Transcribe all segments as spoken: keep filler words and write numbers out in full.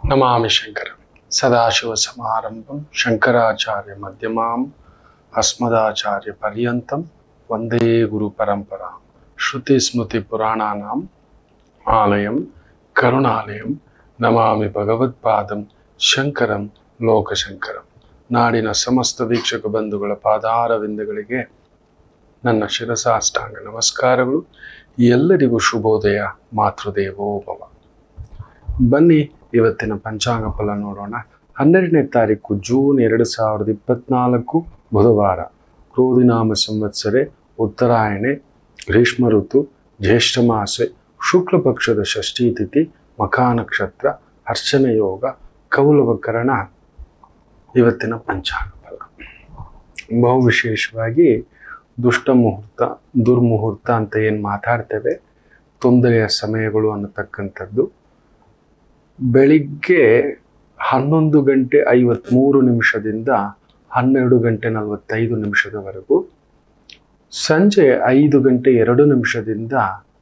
ನಮಾಮಿ ಶಂಕರ ಸದಾಶಿವ ಸಮಾರಂಭಂ ಶಂಕರಾಚಾರ್ಯ ಮಧ್ಯಮಾಂ ಅಸ್ಮದಾಚಾರ್ಯ ಪರ್ಯಂತಂ ವಂದೇ ಗುರು ಪರಂಪರಾ ಶ್ರುತಿ ಸ್ಮೃತಿ ಪುರಾಣಾನಾಂ ಆಲಯಂ ಕರುಣಾಲಯಂ ನಮಾಮಿ ಭಗವತ್ಪಾದಂ ಶಂಕರಂ ಲೋಕಶಂಕರಂ. ನಾಡಿನ ಸಮಸ್ತ ವೀಕ್ಷಕ ಬಂಧುಗಳ ಪಾದಾರವಿಂದಗಳಿಗೆ ನನ್ನ ಶಿರಸಾಷ್ಟಾಂಗ ನಮಸ್ಕಾರಗಳು. ಎಲ್ಲರಿಗೂ ಶುಭೋದಯ. ಮಾತೃದೇವೋ ಭವ. ಬನ್ನಿ ಇವತ್ತಿನ ಪಂಚಾಂಗ ಫಲ ನೋಡೋಣ. ಹನ್ನೆರಡನೇ ತಾರೀಕು ಜೂನ್ ಎರಡು ಸಾವಿರದ ಇಪ್ಪತ್ನಾಲ್ಕು ಬುಧವಾರ. ಕ್ರೋಧಿನಾಮ ಸಂವತ್ಸರೆ, ಉತ್ತರಾಯಣೆ, ಗ್ರೀಷ್ಮ ಋತು, ಜ್ಯೇಷ್ಠ ಮಾಸೆ, ಶುಕ್ಲ ಪಕ್ಷದ ಷಷ್ಠಿ ತಿಥಿ, ಮಖಾ ನಕ್ಷತ್ರ, ಹರ್ಷಣ ಯೋಗ, ಕೌಲವಕರಣ. ಇವತ್ತಿನ ಪಂಚಾಂಗ ಫಲ ಬಹು ವಿಶೇಷವಾಗಿ ದುಷ್ಟ ಮುಹೂರ್ತ, ದುರ್ಮುಹೂರ್ತ ಅಂತ ಏನು ಮಾತಾಡ್ತೇವೆ, ತೊಂದರೆಯ ಸಮಯಗಳು ಅನ್ನತಕ್ಕಂಥದ್ದು ಬೆಳಿಗ್ಗೆ ಹನ್ನೊಂದು ಗಂಟೆ ಐವತ್ತ್ಮೂರು ನಿಮಿಷದಿಂದ ಹನ್ನೆರಡು ಗಂಟೆ ನಲವತ್ತೈದು ನಿಮಿಷದವರೆಗೂ, ಸಂಜೆ ಐದು ಗಂಟೆ ಎರಡು ನಿಮಿಷದಿಂದ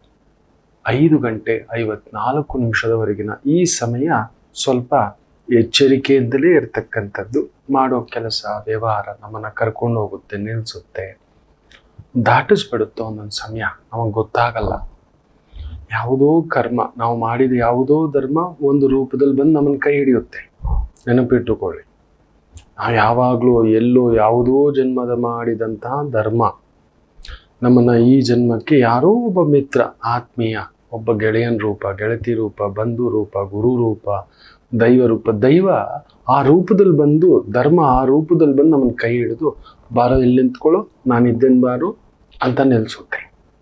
ಐದು ಗಂಟೆ ಐವತ್ನಾಲ್ಕು ನಿಮಿಷದವರೆಗಿನ ಈ ಸಮಯ ಸ್ವಲ್ಪ ಎಚ್ಚರಿಕೆಯಿಂದಲೇ ಇರತಕ್ಕಂಥದ್ದು. ಮಾಡೋ ಕೆಲಸ ವ್ಯವಹಾರ ನಮ್ಮನ್ನು ಕರ್ಕೊಂಡು ಹೋಗುತ್ತೆ, ನಿಲ್ಲಿಸುತ್ತೆ, ದಾಟಿಸ್ಬಿಡುತ್ತೆ. ಒಂದೊಂದು ಸಮಯ ನಮಗೆ ಗೊತ್ತಾಗಲ್ಲ. ಯಾವುದೋ ಕರ್ಮ, ನಾವು ಮಾಡಿದ ಯಾವುದೋ ಧರ್ಮ ಒಂದು ರೂಪದಲ್ಲಿ ಬಂದು ನಮ್ಮನ್ನು ಕೈ ಹಿಡಿಯುತ್ತೆ. ನೆನಪಿಟ್ಟುಕೊಳ್ಳಿ, ನಾವು ಯಾವಾಗಲೂ ಎಲ್ಲೋ ಯಾವುದೋ ಜನ್ಮದ ಮಾಡಿದಂತಹ ಧರ್ಮ ನಮ್ಮನ್ನು ಈ ಜನ್ಮಕ್ಕೆ ಯಾರೋ ಒಬ್ಬ ಮಿತ್ರ, ಆತ್ಮೀಯ, ಒಬ್ಬ ಗೆಳೆಯನ ರೂಪ, ಗೆಳತಿ ರೂಪ, ಬಂಧು ರೂಪ, ಗುರು ರೂಪ, ದೈವ ರೂಪ, ದೈವ ಆ ರೂಪದಲ್ಲಿ ಬಂದು, ಧರ್ಮ ಆ ರೂಪದಲ್ಲಿ ಬಂದು ನಮ್ಮನ್ನು ಕೈ ಹಿಡಿದು ಬಾರೋ ಇಲ್ಲಿ ನಿಂತ್ಕೊಳ್ಳೋ, ನಾನಿದ್ದೇನೆ ಬಾರೋ ಅಂತ ನಿಲ್ಲಿಸುತ್ತೆ.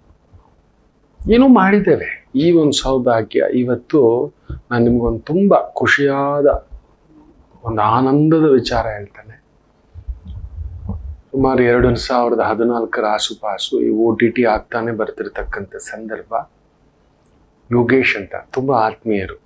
ಏನೋ ಮಾಡಿದ್ದೇವೆ. ಈ ಒಂದು ಸೌಭಾಗ್ಯ. ಇವತ್ತು ನಾನು ನಿಮ್ಗೊಂದು ತುಂಬ ಖುಷಿಯಾದ ಒಂದು ಆನಂದದ ವಿಚಾರ ಹೇಳ್ತೇನೆ. ಸುಮಾರು ಎರಡು ಸಾವಿರದ ಹದಿನಾಲ್ಕರ ಆಸುಪಾಸು ಈ ಓ ಟಿ ಟಿ ಆಗ್ತಾನೆ ಬರ್ತಿರ್ತಕ್ಕಂಥ ಸಂದರ್ಭ. ಯೋಗೇಶ್ ಅಂತ ತುಂಬ ಆತ್ಮೀಯರು,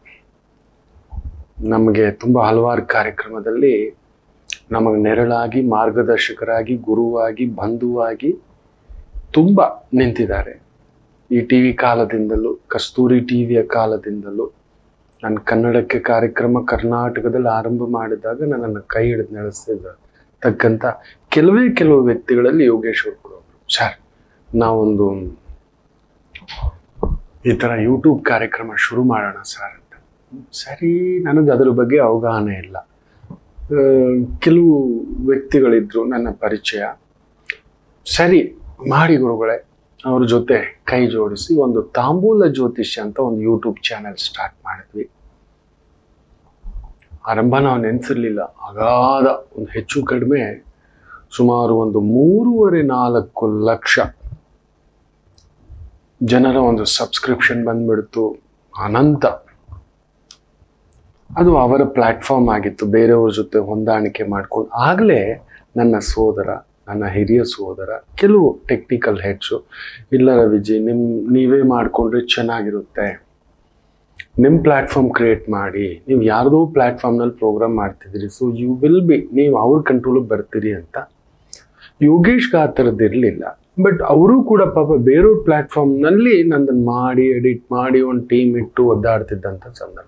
ನಮಗೆ ತುಂಬ ಹಲವಾರು ಕಾರ್ಯಕ್ರಮದಲ್ಲಿ ನಮಗೆ ನೆರಳಾಗಿ, ಮಾರ್ಗದರ್ಶಕರಾಗಿ, ಗುರುವಾಗಿ, ಬಂಧುವಾಗಿ ತುಂಬ ನಿಂತಿದ್ದಾರೆ. ಈ ಟಿ ವಿ ಕಾಲದಿಂದಲೂ, ಕಸ್ತೂರಿ ಟಿ ವಿಯ ಕಾಲದಿಂದಲೂ, ನನ್ನ ಕನ್ನಡಕ್ಕೆ ಕಾರ್ಯಕ್ರಮ ಕರ್ನಾಟಕದಲ್ಲಿ ಆರಂಭ ಮಾಡಿದಾಗ ನನ್ನನ್ನು ಕೈ ಹಿಡಿದು ನಡೆಸಿರ್ತಕ್ಕಂಥ ಕೆಲವೇ ಕೆಲವು ವ್ಯಕ್ತಿಗಳಲ್ಲಿ ಯೋಗೇಶ್ ಅವರು ಕೂಡ ಒಬ್ಬರು. ಸರ್, ನಾವೊಂದು ಈ ಥರ ಯೂಟ್ಯೂಬ್ ಕಾರ್ಯಕ್ರಮ ಶುರು ಮಾಡೋಣ ಸರ್ ಅಂತ. ಸರಿ, ನನಗೆ ಅದರ ಬಗ್ಗೆ ಅವಗಾಹನೆ ಇಲ್ಲ. ಕೆಲವು ವ್ಯಕ್ತಿಗಳಿದ್ರು ನನ್ನ ಪರಿಚಯ. ಸರಿ ಮಾಡಿ ಗುರುಗಳೇ, ಅವ್ರ ಜೊತೆ ಕೈ ಜೋಡಿಸಿ ಒಂದು ತಾಂಬೂಲ ಜ್ಯೋತಿಷ್ಯ ಅಂತ ಒಂದು ಯೂಟ್ಯೂಬ್ ಚಾನೆಲ್ ಸ್ಟಾರ್ಟ್ ಮಾಡಿದ್ವಿ. ಆರಂಭ ನಾವು ನೆನೆಸಿರ್ಲಿಲ್ಲ. ಅಗಾಧ ಒಂದು ಹೆಚ್ಚು ಕಡಿಮೆ ಸುಮಾರು ಒಂದು ಮೂರುವರೆ ನಾಲ್ಕು ಲಕ್ಷ ಜನರ ಒಂದು ಸಬ್ಸ್ಕ್ರಿಪ್ಷನ್ ಬಂದ್ಬಿಡ್ತು. ಅನಂತ. ಅದು ಅವರ ಪ್ಲಾಟ್ಫಾರ್ಮ್ ಆಗಿತ್ತು. ಬೇರೆಯವ್ರ ಜೊತೆ ಹೊಂದಾಣಿಕೆ ಮಾಡ್ಕೊಂಡು ಆಗಲೇ ನನ್ನ ಸೋದರ, ನನ್ನ ಹಿರಿಯ ಸೋದರ, ಕೆಲವು ಟೆಕ್ನಿಕಲ್ ಹೆಡ್ಸು, ಇಲ್ಲ ರವಿಜಿ ನಿಮ್ಮ ನೀವೇ ಮಾಡಿಕೊಂಡ್ರೆ ಚೆನ್ನಾಗಿರುತ್ತೆ, ನಿಮ್ಮ ಪ್ಲ್ಯಾಟ್ಫಾರ್ಮ್ ಕ್ರಿಯೇಟ್ ಮಾಡಿ, ನೀವು ಯಾರ್ದೋ ಪ್ಲ್ಯಾಟ್ಫಾರ್ಮ್ನಲ್ಲಿ ಪ್ರೋಗ್ರಾಮ್ ಮಾಡ್ತಿದ್ದೀರಿ, ಸೊ ಯು ವಿಲ್ ಬಿ, ನೀವು ಅವ್ರ ಕಂಟ್ರೋಲಿಗೆ ಬರ್ತೀರಿ ಅಂತ. ಯೋಗೇಶ್ಗೆ ಆ ಥರದ್ದು ಇರಲಿಲ್ಲ. ಬಟ್ ಅವರು ಕೂಡ ಪಾಪ ಬೇರೆಯವ್ರ ಪ್ಲ್ಯಾಟ್ಫಾರ್ಮ್ನಲ್ಲಿ ನನ್ನನ್ನು ಮಾಡಿ ಎಡಿಟ್ ಮಾಡಿ ಒಂದು ಟೀಮ್ ಇಟ್ಟು ಒದ್ದಾಡ್ತಿದ್ದಂಥ ಸಂದರ್ಭ.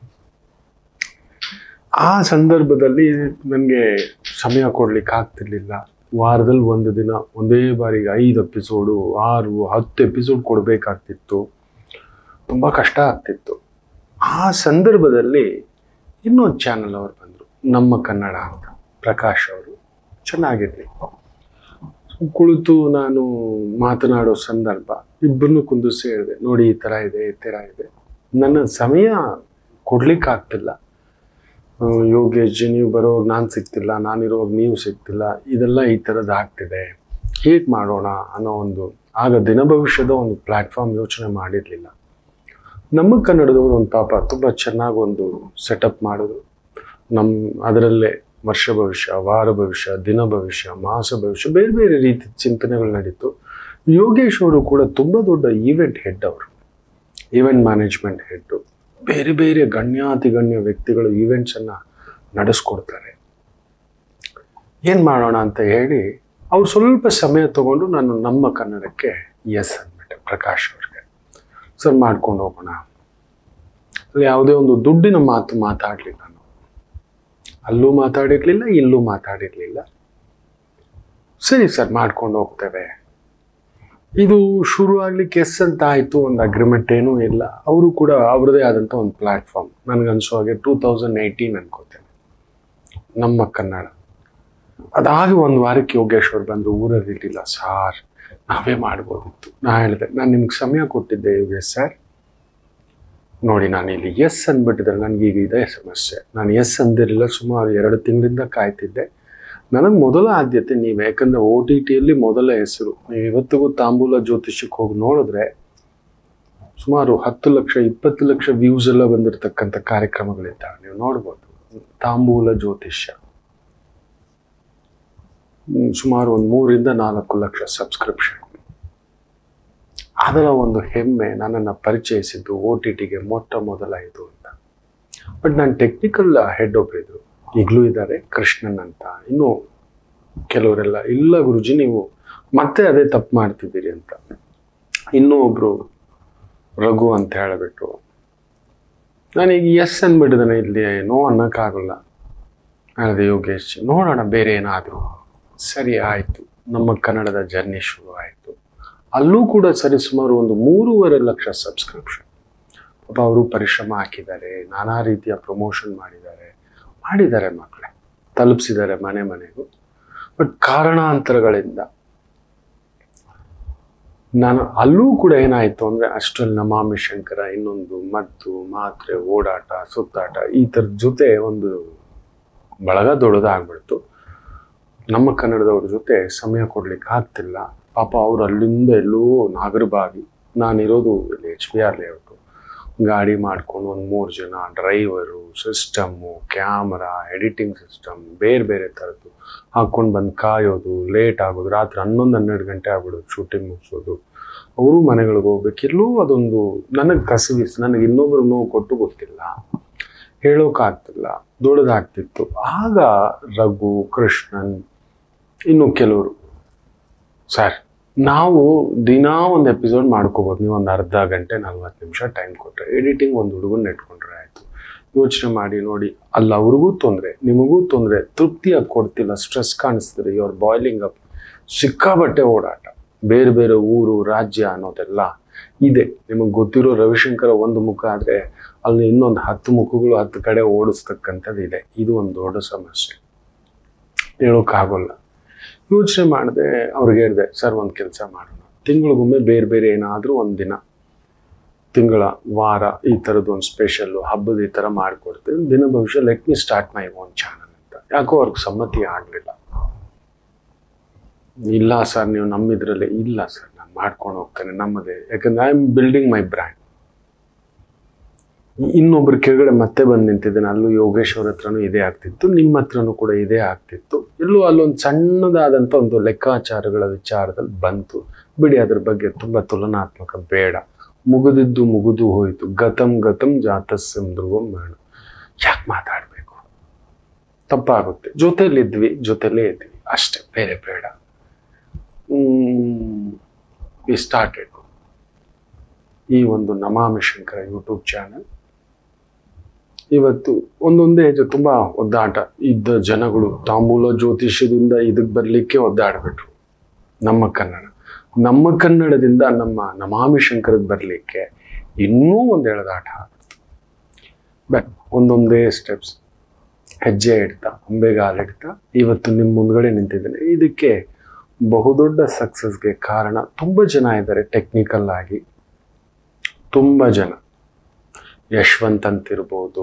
ಆ ಸಂದರ್ಭದಲ್ಲಿ ನನಗೆ ಸಮಯ ಕೊಡ್ಲಿಕ್ಕೆ ಆಗ್ತಿರ್ಲಿಲ್ಲ. ವಾರದಲ್ಲಿ ಒಂದು ದಿನ ಒಂದೇ ಬಾರಿಗೆ ಐದು ಎಪಿಸೋಡು, ಆರು ಹತ್ತು ಎಪಿಸೋಡ್ ಕೊಡಬೇಕಾಗ್ತಿತ್ತು. ತುಂಬ ಕಷ್ಟ ಆಗ್ತಿತ್ತು. ಆ ಸಂದರ್ಭದಲ್ಲಿ ಇನ್ನೊಂದು ಚಾನಲ್ ಅವರು ಬಂದರು, ನಮ್ಮ ಕನ್ನಡ ಅಂತ, ಪ್ರಕಾಶ್ ಅವರು. ಚೆನ್ನಾಗಿರಲಿ. ಕುಳಿತು ನಾನು ಮಾತನಾಡೋ ಸಂದರ್ಭ ಇಬ್ಬರನ್ನು ಕುಂದಿಸಿ ಹೇಳಿದೆ, ನೋಡಿ ಈ ಥರ ಇದೆ, ಈ ಥರ ಇದೆ. ನನ್ನ ಸಮಯ ಕೊಡ್ಲಿಕ್ಕಾಗ್ತಿಲ್ಲ. ಯೋಗೇಶ್ ಜಿ, ನೀವು ಬರೋವಾಗ ನಾನು ಸಿಗ್ತಿಲ್ಲ, ನಾನಿರೋವಾಗ ನೀವು ಸಿಗ್ತಿಲ್ಲ, ಇದೆಲ್ಲ ಈ ಥರದ್ದು ಆಗ್ತಿದೆ, ಹೇಗೆ ಮಾಡೋಣ ಅನ್ನೋ ಒಂದು, ಆಗ ದಿನ ಭವಿಷ್ಯದ ಒಂದು ಪ್ಲ್ಯಾಟ್ಫಾರ್ಮ್ ಯೋಚನೆ ಮಾಡಿರಲಿಲ್ಲ. ನಮ್ಮ ಕನ್ನಡದವರು ಒಂದು ಪಾಪ ತುಂಬ ಚೆನ್ನಾಗಿ ಒಂದು ಸೆಟಪ್ ಮಾಡಿದ್ರು. ನಮ್ಮ ಅದರಲ್ಲೇ ವರ್ಷ ಭವಿಷ್ಯ, ವಾರ ಭವಿಷ್ಯ, ದಿನ ಭವಿಷ್ಯ, ಮಾಸ ಭವಿಷ್ಯ, ಬೇರೆ ಬೇರೆ ರೀತಿ ಚಿಂತನೆಗಳು ನಡೀತು. ಯೋಗೇಶ್ ಅವರು ಕೂಡ ತುಂಬ ದೊಡ್ಡ ಈವೆಂಟ್ ಹೆಡ್, ಅವರು ಈವೆಂಟ್ ಮ್ಯಾನೇಜ್ಮೆಂಟ್ ಹೆಡ್ಡು. ಬೇರೆ ಬೇರೆ ಗಣ್ಯಾತಿ ಗಣ್ಯ ವ್ಯಕ್ತಿಗಳು ಈವೆಂಟ್ಸನ್ನು ನಡೆಸ್ಕೊಡ್ತಾರೆ. ಏನು ಮಾಡೋಣ ಅಂತ ಹೇಳಿ ಅವ್ರು ಸ್ವಲ್ಪ ಸಮಯ ತಗೊಂಡು ನಾನು ನಮ್ಮ ಕನ್ನಡಕ್ಕೆ ಎಸ್ ಅಂದ್ಬಿಟ್ಟೆ ಪ್ರಕಾಶ್ ಅವ್ರಿಗೆ. ಸರ್ ಮಾಡ್ಕೊಂಡು ಹೋಗೋಣ. ಅಲ್ಲಿ ಯಾವುದೇ ಒಂದು ದುಡ್ಡಿನ ಮಾತು ಮಾತಾಡಲಿಲ್ಲ ನಾನು. ಅಲ್ಲೂ ಮಾತಾಡಿರಲಿಲ್ಲ, ಇಲ್ಲೂ ಮಾತಾಡಿರಲಿಲ್ಲ. ಸರಿ ಸರ್ ಮಾಡ್ಕೊಂಡು ಹೋಗ್ತೇವೆ. ಇದು ಶುರು ಆಗ್ಲಿಕ್ಕೆ ಎಸ್ ಅಂತ ಆಯಿತು. ಒಂದು ಅಗ್ರಿಮೆಂಟ್ ಏನೂ ಇಲ್ಲ. ಅವರು ಕೂಡ ಅವ್ರದ್ದೇ ಆದಂಥ ಒಂದು ಪ್ಲ್ಯಾಟ್ಫಾರ್ಮ್, ನನಗನ್ಸೋ ಹಾಗೆ ಟೂ ತೌಸಂಡ್ ಏಯ್ಟೀನ್ ಅನ್ಕೋತೇನೆ, ನಮ್ಮ ಕನ್ನಡ. ಅದಾಗಿ ಒಂದು ವಾರಕ್ಕೆ ಯೋಗೇಶ್ವರ್ ಬಂದು ಊರಲ್ಲಿ ಇರಲಿಲ್ಲ. ಸಾರ್ ನಾವೇ ಮಾಡ್ಬೋದಿತ್ತು. ನಾ ಹೇಳಿದೆ, ನಾನು ನಿಮ್ಗೆ ಸಮಯ ಕೊಟ್ಟಿದ್ದೆ ಯೋಗೇಶ್ ಸರ್, ನೋಡಿ ನಾನು ಇಲ್ಲಿ ಎಸ್ ಅಂದ್ಬಿಟ್ಟಿದ್ರೆ ನನಗೀಗ ಇದೇ ಸಮಸ್ಯೆ. ನಾನು ಎಸ್ ಅಂದಿರಲಿಲ್ಲ, ಸುಮಾರು ಎರಡು ತಿಂಗಳಿಂದ ಕಾಯ್ತಿದ್ದೆ. ನನಗೆ ಮೊದಲ ಆದ್ಯತೆ ನೀವು, ಯಾಕಂದರೆ ಓ ಟಿ ಟಿಯಲ್ಲಿ ಮೊದಲ ಹೆಸರು. ನೀವು ಇವತ್ತಿಗೂ ತಾಂಬೂಲ ಜ್ಯೋತಿಷಕ್ಕೆ ಹೋಗಿ ನೋಡಿದ್ರೆ ಸುಮಾರು ಹತ್ತು ಲಕ್ಷ ಇಪ್ಪತ್ತು ಲಕ್ಷ ವ್ಯೂಸ್ ಎಲ್ಲ ಬಂದಿರತಕ್ಕಂಥ ಕಾರ್ಯಕ್ರಮಗಳಿದ್ದಾವೆ, ನೀವು ನೋಡ್ಬೋದು. ತಾಂಬೂಲ ಜ್ಯೋತಿಷ್ಯ ಸುಮಾರು ಒಂದು ಮೂರಿಂದ ನಾಲ್ಕು ಲಕ್ಷ ಸಬ್ಸ್ಕ್ರಿಪ್ಷನ್. ಅದರ ಒಂದು ಹೆಮ್ಮೆ ನನ್ನನ್ನು ಪರಿಚಯಿಸಿದ್ದು ಓ ಟಿ ಟಿಗೆ ಮೊಟ್ಟ ಮೊದಲ ಇದು ಅಂತ. ಬಟ್ ನಾನು ಟೆಕ್ನಿಕಲ್ ಹೆಡ್ ಒಬ್ಬರಿದ್ರು, ಈಗಲೂ ಇದ್ದಾರೆ, ಕೃಷ್ಣನ್ ಅಂತ. ಇನ್ನು ಕೆಲವರೆಲ್ಲ ಇಲ್ಲ ಗುರುಜಿ ನೀವು ಮತ್ತೆ ಅದೇ ತಪ್ಪು ಮಾಡ್ತಿದ್ದೀರಿ ಅಂತ. ಇನ್ನೂ ಒಬ್ರು ರಘು ಅಂತ ಹೇಳಿಬಿಟ್ಟು, ನಾನೀಗ ಎಸ್ ಅಂದ್ಬಿಟ್ಟಿದ್ದಾನೆ, ಇಲ್ಲಿ ನೋ ಅನ್ನೋಕ್ಕಾಗಲ್ಲ. ಹೇಳಿದೆ ಯೋಗೇಶ್ ನೋಡೋಣ ಬೇರೆ ಏನಾದರೂ. ಸರಿ ಆಯಿತು, ನಮ್ಮ ಕನ್ನಡದ ಜರ್ನಿ ಶುರು ಆಯಿತು. ಅಲ್ಲೂ ಕೂಡ ಸರಿಸುಮಾರು ಒಂದು ಮೂರುವರೆ ಲಕ್ಷ ಸಬ್ಸ್ಕ್ರಿಪ್ಷನ್. ಪಾಪ ಅವರು ಪರಿಶ್ರಮ ಹಾಕಿದ್ದಾರೆ, ನಾನಾ ರೀತಿಯ ಪ್ರಮೋಷನ್ ಮಾಡಿದ್ದಾರೆ ಮಾಡಿದ್ದಾರೆ ಮಕ್ಕಳೇ, ತಲುಪಿಸಿದ್ದಾರೆ ಮನೆ ಮನೆಗೂ. ಬಟ್ ಕಾರಣಾಂತರಗಳಿಂದ ನಾನು ಅಲ್ಲೂ ಕೂಡ ಏನಾಯಿತು ಅಂದರೆ, ಅಷ್ಟರಲ್ಲಿ ನಮಾಮಿ ಶಂಕರ, ಇನ್ನೊಂದು ಮದ್ದು ಮಾತ್ರೆ, ಓಡಾಟ ಸುತ್ತಾಟ, ಈ ಥರದ ಜೊತೆ ಒಂದು ಬಳಗ ದೊಡ್ಡದಾಗ್ಬಿಡ್ತು. ನಮ್ಮ ಕನ್ನಡದವ್ರ ಜೊತೆ ಸಮಯ ಕೊಡ್ಲಿಕ್ಕೆ ಆಗ್ತಿಲ್ಲ. ಪಾಪ ಅವ್ರು ಅಲ್ಲಿಂದ ಎಲ್ಲೋ ನಾಗರಬಾವಿ, ನಾನಿರೋದು ಇಲ್ಲಿ ಎಚ್ ಬಿ ಆರ್ ಲೇಔಟು, ಗಾಡಿ ಮಾಡ್ಕೊಂಡು ಒಂದು ಮೂರು ಜನ driver, system, camera, editing system, ಬೇರೆ ಬೇರೆ ಥರದ್ದು ಹಾಕ್ಕೊಂಡು ಬಂದು ಕಾಯೋದು, ಲೇಟ್ ಆಗೋದು, ರಾತ್ರಿ ಹನ್ನೊಂದು ಹನ್ನೆರಡು ಗಂಟೆ ಆಗ್ಬಿಡೋದು ಶೂಟಿಂಗ್ ಮುಗಿಸೋದು. ಅವರು ಮನೆಗಳಿಗೆ ಹೋಗ್ಬೇಕು. ಎಲ್ಲೋ ಅದೊಂದು ನನಗೆ ಕಸವಿಸ್, ನನಗೆ ಇನ್ನೊಬ್ರು ನೋವು ಕೊಟ್ಟು ಗೊತ್ತಿಲ್ಲ, ಹೇಳೋಕ್ಕಾಗ್ತಿಲ್ಲ, ದೊಡ್ಡದಾಗ್ತಿತ್ತು. ಆಗ ರಘು, ಕೃಷ್ಣನ್, ಇನ್ನು ಕೆಲವರು, ಸರ್ ನಾವು ದಿನಾ ಒಂದು ಎಪಿಸೋಡ್ ಮಾಡ್ಕೋಬೋದು, ನೀವು ಒಂದು ಅರ್ಧ ಗಂಟೆ ನಲ್ವತ್ತು ನಿಮಿಷ ಟೈಮ್ ಕೊಟ್ಟರೆ, ಎಡಿಟಿಂಗ್ ಒಂದು ಹುಡುಗನ್ನ ಇಟ್ಕೊಂಡ್ರೆ ಆಯಿತು. ಯೋಚನೆ ಮಾಡಿ ನೋಡಿ, ಅಲ್ಲ ಅವ್ರಿಗೂ ತೊಂದರೆ, ನಿಮಗೂ ತೊಂದರೆ, ತೃಪ್ತಿಯಾಗಿ ಕೊಡ್ತಿಲ್ಲ, ಸ್ಟ್ರೆಸ್ ಕಾಣಿಸ್ತೀರಿ, ಯು ಆರ್ ಬಾಯ್ಲಿಂಗ್ ಅಪ್, ಸಿಕ್ಕಾಬಟ್ಟೆ ಓಡಾಟ, ಬೇರೆ ಬೇರೆ ಊರು ರಾಜ್ಯ ಅನ್ನೋದೆಲ್ಲ ಇದೆ. ನಿಮಗೆ ಗೊತ್ತಿರೋ ರವಿಶಂಕರ ಒಂದು ಮುಖ ಆದರೆ ಅಲ್ಲಿ ಇನ್ನೊಂದು ಹತ್ತು ಮುಖಗಳು ಹತ್ತು ಕಡೆ ಓಡಿಸ್ತಕ್ಕಂಥದ್ದು ಇದೆ. ಇದು ಒಂದು ದೊಡ್ಡ ಸಮಸ್ಯೆ, ಹೇಳೋಕ್ಕಾಗೋಲ್ಲ. ಯೋಚನೆ ಮಾಡಿದೆ, ಅವ್ರಿಗೆ ಹೇಳಿದೆ, ಸರ್ ಒಂದು ಕೆಲಸ ಮಾಡೋಣ, ತಿಂಗಳಿಗೊಮ್ಮೆ ಬೇರೆ ಬೇರೆ ಏನಾದರೂ ಒಂದು ದಿನ, ತಿಂಗಳ ವಾರ ಈ ಥರದ್ದು ಒಂದು ಸ್ಪೆಷಲ್ಲು ಹಬ್ಬದ ಈ ಥರ ಮಾಡಿಕೊಡ್ತೀನಿ, ದಿನ ಭವಿಷ್ಯ let me start my own channel ಅಂತ. ಯಾಕೋ ಅವ್ರಿಗೆ ಸಮ್ಮತಿ ಆಗಲಿಲ್ಲ. ಇಲ್ಲ ಸರ್ ನೀವು ನಮ್ಮಿದ್ರಲ್ಲೇ, ಇಲ್ಲ ಸರ್ ನಾನು ಮಾಡ್ಕೊಂಡು ಹೋಗ್ತೇನೆ ನಮ್ಮದೇ, ಯಾಕಂದರೆ I am building my brand. ಇನ್ನೊಬ್ರು ಕೆಳಗಡೆ ಮತ್ತೆ ಬಂದು ನಿಂತಿದ್ದೇನೆ, ಅಲ್ಲೂ ಯೋಗೇಶ್ವರ ಹತ್ರನೂ ಇದೇ ಆಗ್ತಿತ್ತು, ನಿಮ್ಮ ಹತ್ರನೂ ಕೂಡ ಇದೇ ಆಗ್ತಿತ್ತು. ಎಲ್ಲೂ ಅಲ್ಲೊಂದು ಸಣ್ಣದಾದಂಥ ಒಂದು ಲೆಕ್ಕಾಚಾರಗಳ ವಿಚಾರದಲ್ಲಿ ಬಂತು. ಬಿಡಿ, ಅದ್ರ ಬಗ್ಗೆ ತುಂಬ ತುಲನಾತ್ಮಕ ಬೇಡ. ಮುಗಿದಿದ್ದು ಮುಗಿದು ಹೋಯಿತು. ಗತಂ ಗತಂ ಜಾತಸ್ಯಂ ಧ್ರುವಂ ಬೇಡ. ಯಾಕೆ ಮಾತಾಡಬೇಕು, ತಪ್ಪಾಗುತ್ತೆ. ಜೊತೆಲಿದ್ವಿ, ಜೊತೆಲೇ ಇದ್ವಿ ಅಷ್ಟೇ, ಬೇರೆ ಬೇಡ. ವಿ ಸ್ಟಾರ್ಟೆಡ್ ಈ ಒಂದು ನಮಾಮಿ ಶಂಕರ ಯೂಟ್ಯೂಬ್ ಚಾನಲ್. ಇವತ್ತು ಒಂದೊಂದೇ ಹೆಜ್ಜೆ ತುಂಬ ಒದ್ದಾಟ ಇದ್ದ ಜನಗಳು ತಾಂಬೂಲ ಜ್ಯೋತಿಷ್ಯದಿಂದ ಇದಕ್ಕೆ ಬರಲಿಕ್ಕೆ ಒದ್ದಾಡ್ಬಿಟ್ರು. ನಮ್ಮ ಕನ್ನಡ ನಮ್ಮ ಕನ್ನಡದಿಂದ ನಮ್ಮ ನಮಾಮಿ ಶಂಕರಕ್ಕೆ ಬರಲಿಕ್ಕೆ ಇನ್ನೂ ಒಂದು ಎಳೆದಾಟ ಆಗ್ಬಿಡ್ತು. ಬಟ್ ಒಂದೊಂದೇ ಸ್ಟೆಪ್ಸ್ ಹೆಜ್ಜೆ ಇಡ್ತಾ, ಅಂಬೆಗಾಲಿಡ್ತಾ ಇವತ್ತು ನಿಮ್ಮ ಮುಂದ್ಗಡೆ ನಿಂತಿದ್ದೇನೆ. ಇದಕ್ಕೆ ಬಹುದೊಡ್ಡ ಸಕ್ಸಸ್ಗೆ ಕಾರಣ ತುಂಬ ಜನ ಇದ್ದಾರೆ. ಟೆಕ್ನಿಕಲ್ ಆಗಿ ತುಂಬ ಜನ, ಯಶವಂತ್ ಅಂತಿರ್ಬೋದು,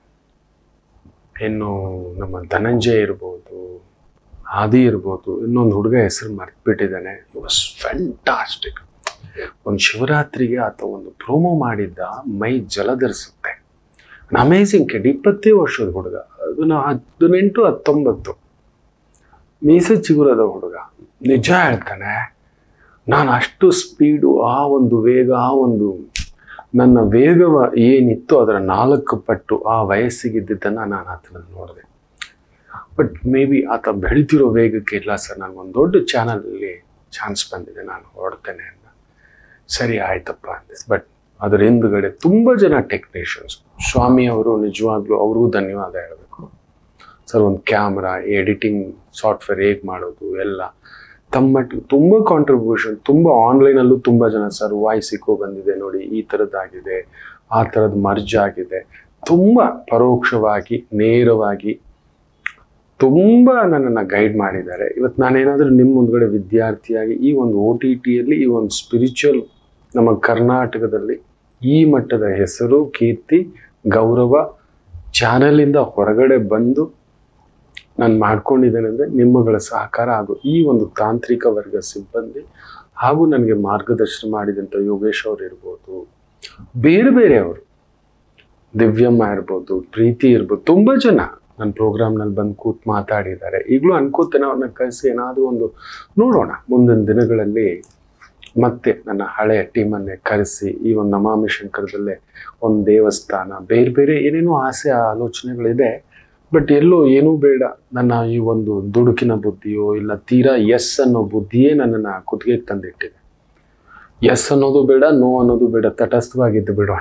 ಇನ್ನು ನಮ್ಮ ಧನಂಜಯ ಇರ್ಬೋದು, ಆದಿ ಇರ್ಬೋದು, ಇನ್ನೊಂದು ಹುಡುಗ ಹೆಸರು ಮರ್ತ್ಬಿಟ್ಟಿದ್ದಾನೆ. It was fantastic. ಒಂದು ಶಿವರಾತ್ರಿಗೆ ಆತ ಒಂದು ಪ್ರೋಮೋ ಮಾಡಿದ್ದ, ಮೈ ಜಲಧರಿಸುತ್ತೆ. ಅಮೇಝಿಂಗ್ ಕಿಡ್, ಇಪ್ಪತ್ತೇ ವರ್ಷದ ಹುಡುಗ, ಅದನ್ನು ಹದಿನೆಂಟು ಹತ್ತೊಂಬತ್ತು ಮೀಸೆ ಚಿಗುರದ ಹುಡುಗ. ನಿಜ ಹೇಳ್ತಾನೆ, ನಾನು ಅಷ್ಟು ಸ್ಪೀಡು, ಆ ಒಂದು ವೇಗ, ಆ ಒಂದು ನನ್ನ ವೇಗವ ಏನಿತ್ತು ಅದರ ನಾಲ್ಕು ಪಟ್ಟು ಆ ವಯಸ್ಸಿಗಿದ್ದನ್ನು ನಾನು ಆತನಲ್ಲಿ ನೋಡಿದೆ. ಬಟ್ ಮೇ ಬಿ ಆತ ಬೆಳಿತಿರೋ ವೇಗಕ್ಕೆ ಇಲ್ಲ ಸರ್, ನನಗೊಂದು ದೊಡ್ಡ ಚಾನಲಲ್ಲಿ ಚಾನ್ಸ್ ಬಂದಿದೆ, ನಾನು ಹೊರಡ್ತೇನೆ ಅಂತ. ಸರಿ ಆಯ್ತಪ್ಪ ಅಂದೆ. ಬಟ್ ಅದರ ಹಿಂದುಗಡೆ ತುಂಬ ಜನ ಟೆಕ್ನಿಷಿಯನ್ಸ್, ಸ್ವಾಮಿ ಅವರು ನಿಜವಾಗ್ಲೂ ಅವ್ರಿಗೂ ಧನ್ಯವಾದ ಹೇಳಬೇಕು ಸರ್. ಒಂದು ಕ್ಯಾಮ್ರಾ, ಎಡಿಟಿಂಗ್ ಸಾಫ್ಟ್ವೇರ್ ಹೇಗೆ ಮಾಡೋದು ಎಲ್ಲ ತಮ್ಮ ಮಟ್ಟಿಗೆ ತುಂಬ ಕಾಂಟ್ರಿಬ್ಯೂಷನ್. ತುಂಬ ಆನ್ಲೈನಲ್ಲೂ ತುಂಬ ಜನ ಸರ್ ವಾಯ್ಸ್ ಇಕೋ ಬಂದಿದೆ ನೋಡಿ, ಈ ಥರದ್ದಾಗಿದೆ, ಆ ಥರದ್ದು ಮರ್ಜ್ ಆಗಿದೆ, ತುಂಬ ಪರೋಕ್ಷವಾಗಿ ನೇರವಾಗಿ ತುಂಬ ನನ್ನನ್ನು ಗೈಡ್ ಮಾಡಿದ್ದಾರೆ. ಇವತ್ತು ನಾನೇನಾದರೂ ನಿಮ್ಮ ಮುಂದ್ಗಡೆ ವಿದ್ಯಾರ್ಥಿಯಾಗಿ ಈ ಒಂದು ಓ ಟಿ ಟಿಯಲ್ಲಿ ಈ ಒಂದು ಸ್ಪಿರಿಚುವಲ್ ನಮ್ಮ ಕರ್ನಾಟಕದಲ್ಲಿ ಈ ಮಟ್ಟದ ಹೆಸರು, ಕೀರ್ತಿ, ಗೌರವ ಚಾನಲಿಂದ ಹೊರಗಡೆ ಬಂದು ನಾನು ಮಾಡ್ಕೊಂಡಿದ್ದೇನೆ ಅಂದರೆ ನಿಮ್ಮಗಳ ಸಹಕಾರ ಹಾಗೂ ಈ ಒಂದು ತಾಂತ್ರಿಕ ವರ್ಗ ಸಿಬ್ಬಂದಿ ಹಾಗೂ ನನಗೆ ಮಾರ್ಗದರ್ಶನ ಮಾಡಿದಂಥ ಯೋಗೇಶ್ ಅವರು ಇರ್ಬೋದು, ಬೇರೆ ಬೇರೆ ಅವರು, ದಿವ್ಯಮ್ಮ ಇರ್ಬೋದು, ಪ್ರೀತಿ ಇರ್ಬೋದು, ತುಂಬ ಜನ ನನ್ನ ಪ್ರೋಗ್ರಾಮ್ನಲ್ಲಿ ಬಂದು ಕೂತ್ ಮಾತಾಡಿದ್ದಾರೆ. ಈಗಲೂ ಅನ್ಕೋತೇನೆ ಅವ್ರನ್ನ ಕರೆಸಿ ಏನಾದರೂ ಒಂದು ನೋಡೋಣ ಮುಂದಿನ ದಿನಗಳಲ್ಲಿ. ಮತ್ತೆ ನನ್ನ ಹಳೆಯ ಟೀಮನ್ನೇ ಕರೆಸಿ ಈ ಒಂದು ನಮಾಮಿ ಶಂಕರದಲ್ಲೇ ಒಂದು ದೇವಸ್ಥಾನ, ಬೇರೆ ಬೇರೆ ಏನೇನೋ ಆಸೆ ಆಲೋಚನೆಗಳಿದೆ. ಬಟ್ ಎಲ್ಲೋ ಏನೂ ಬೇಡ, ನನ್ನ ಈ ಒಂದು ದುಡುಕಿನ ಬುದ್ಧಿಯೋ ಇಲ್ಲ ತೀರಾ ಎಸ್ ಅನ್ನೋ ಬುದ್ಧಿಯೇ ನನ್ನನ್ನು ಕುತ್ತಿಗೆಗೆ ತಂದಿಟ್ಟಿದೆ. ಎಸ್ ಅನ್ನೋದು ಬೇಡ, ನೋ ಅನ್ನೋದು ಬೇಡ, ತಟಸ್ಥವಾಗಿದ್ದು ಬಿಡೋಣ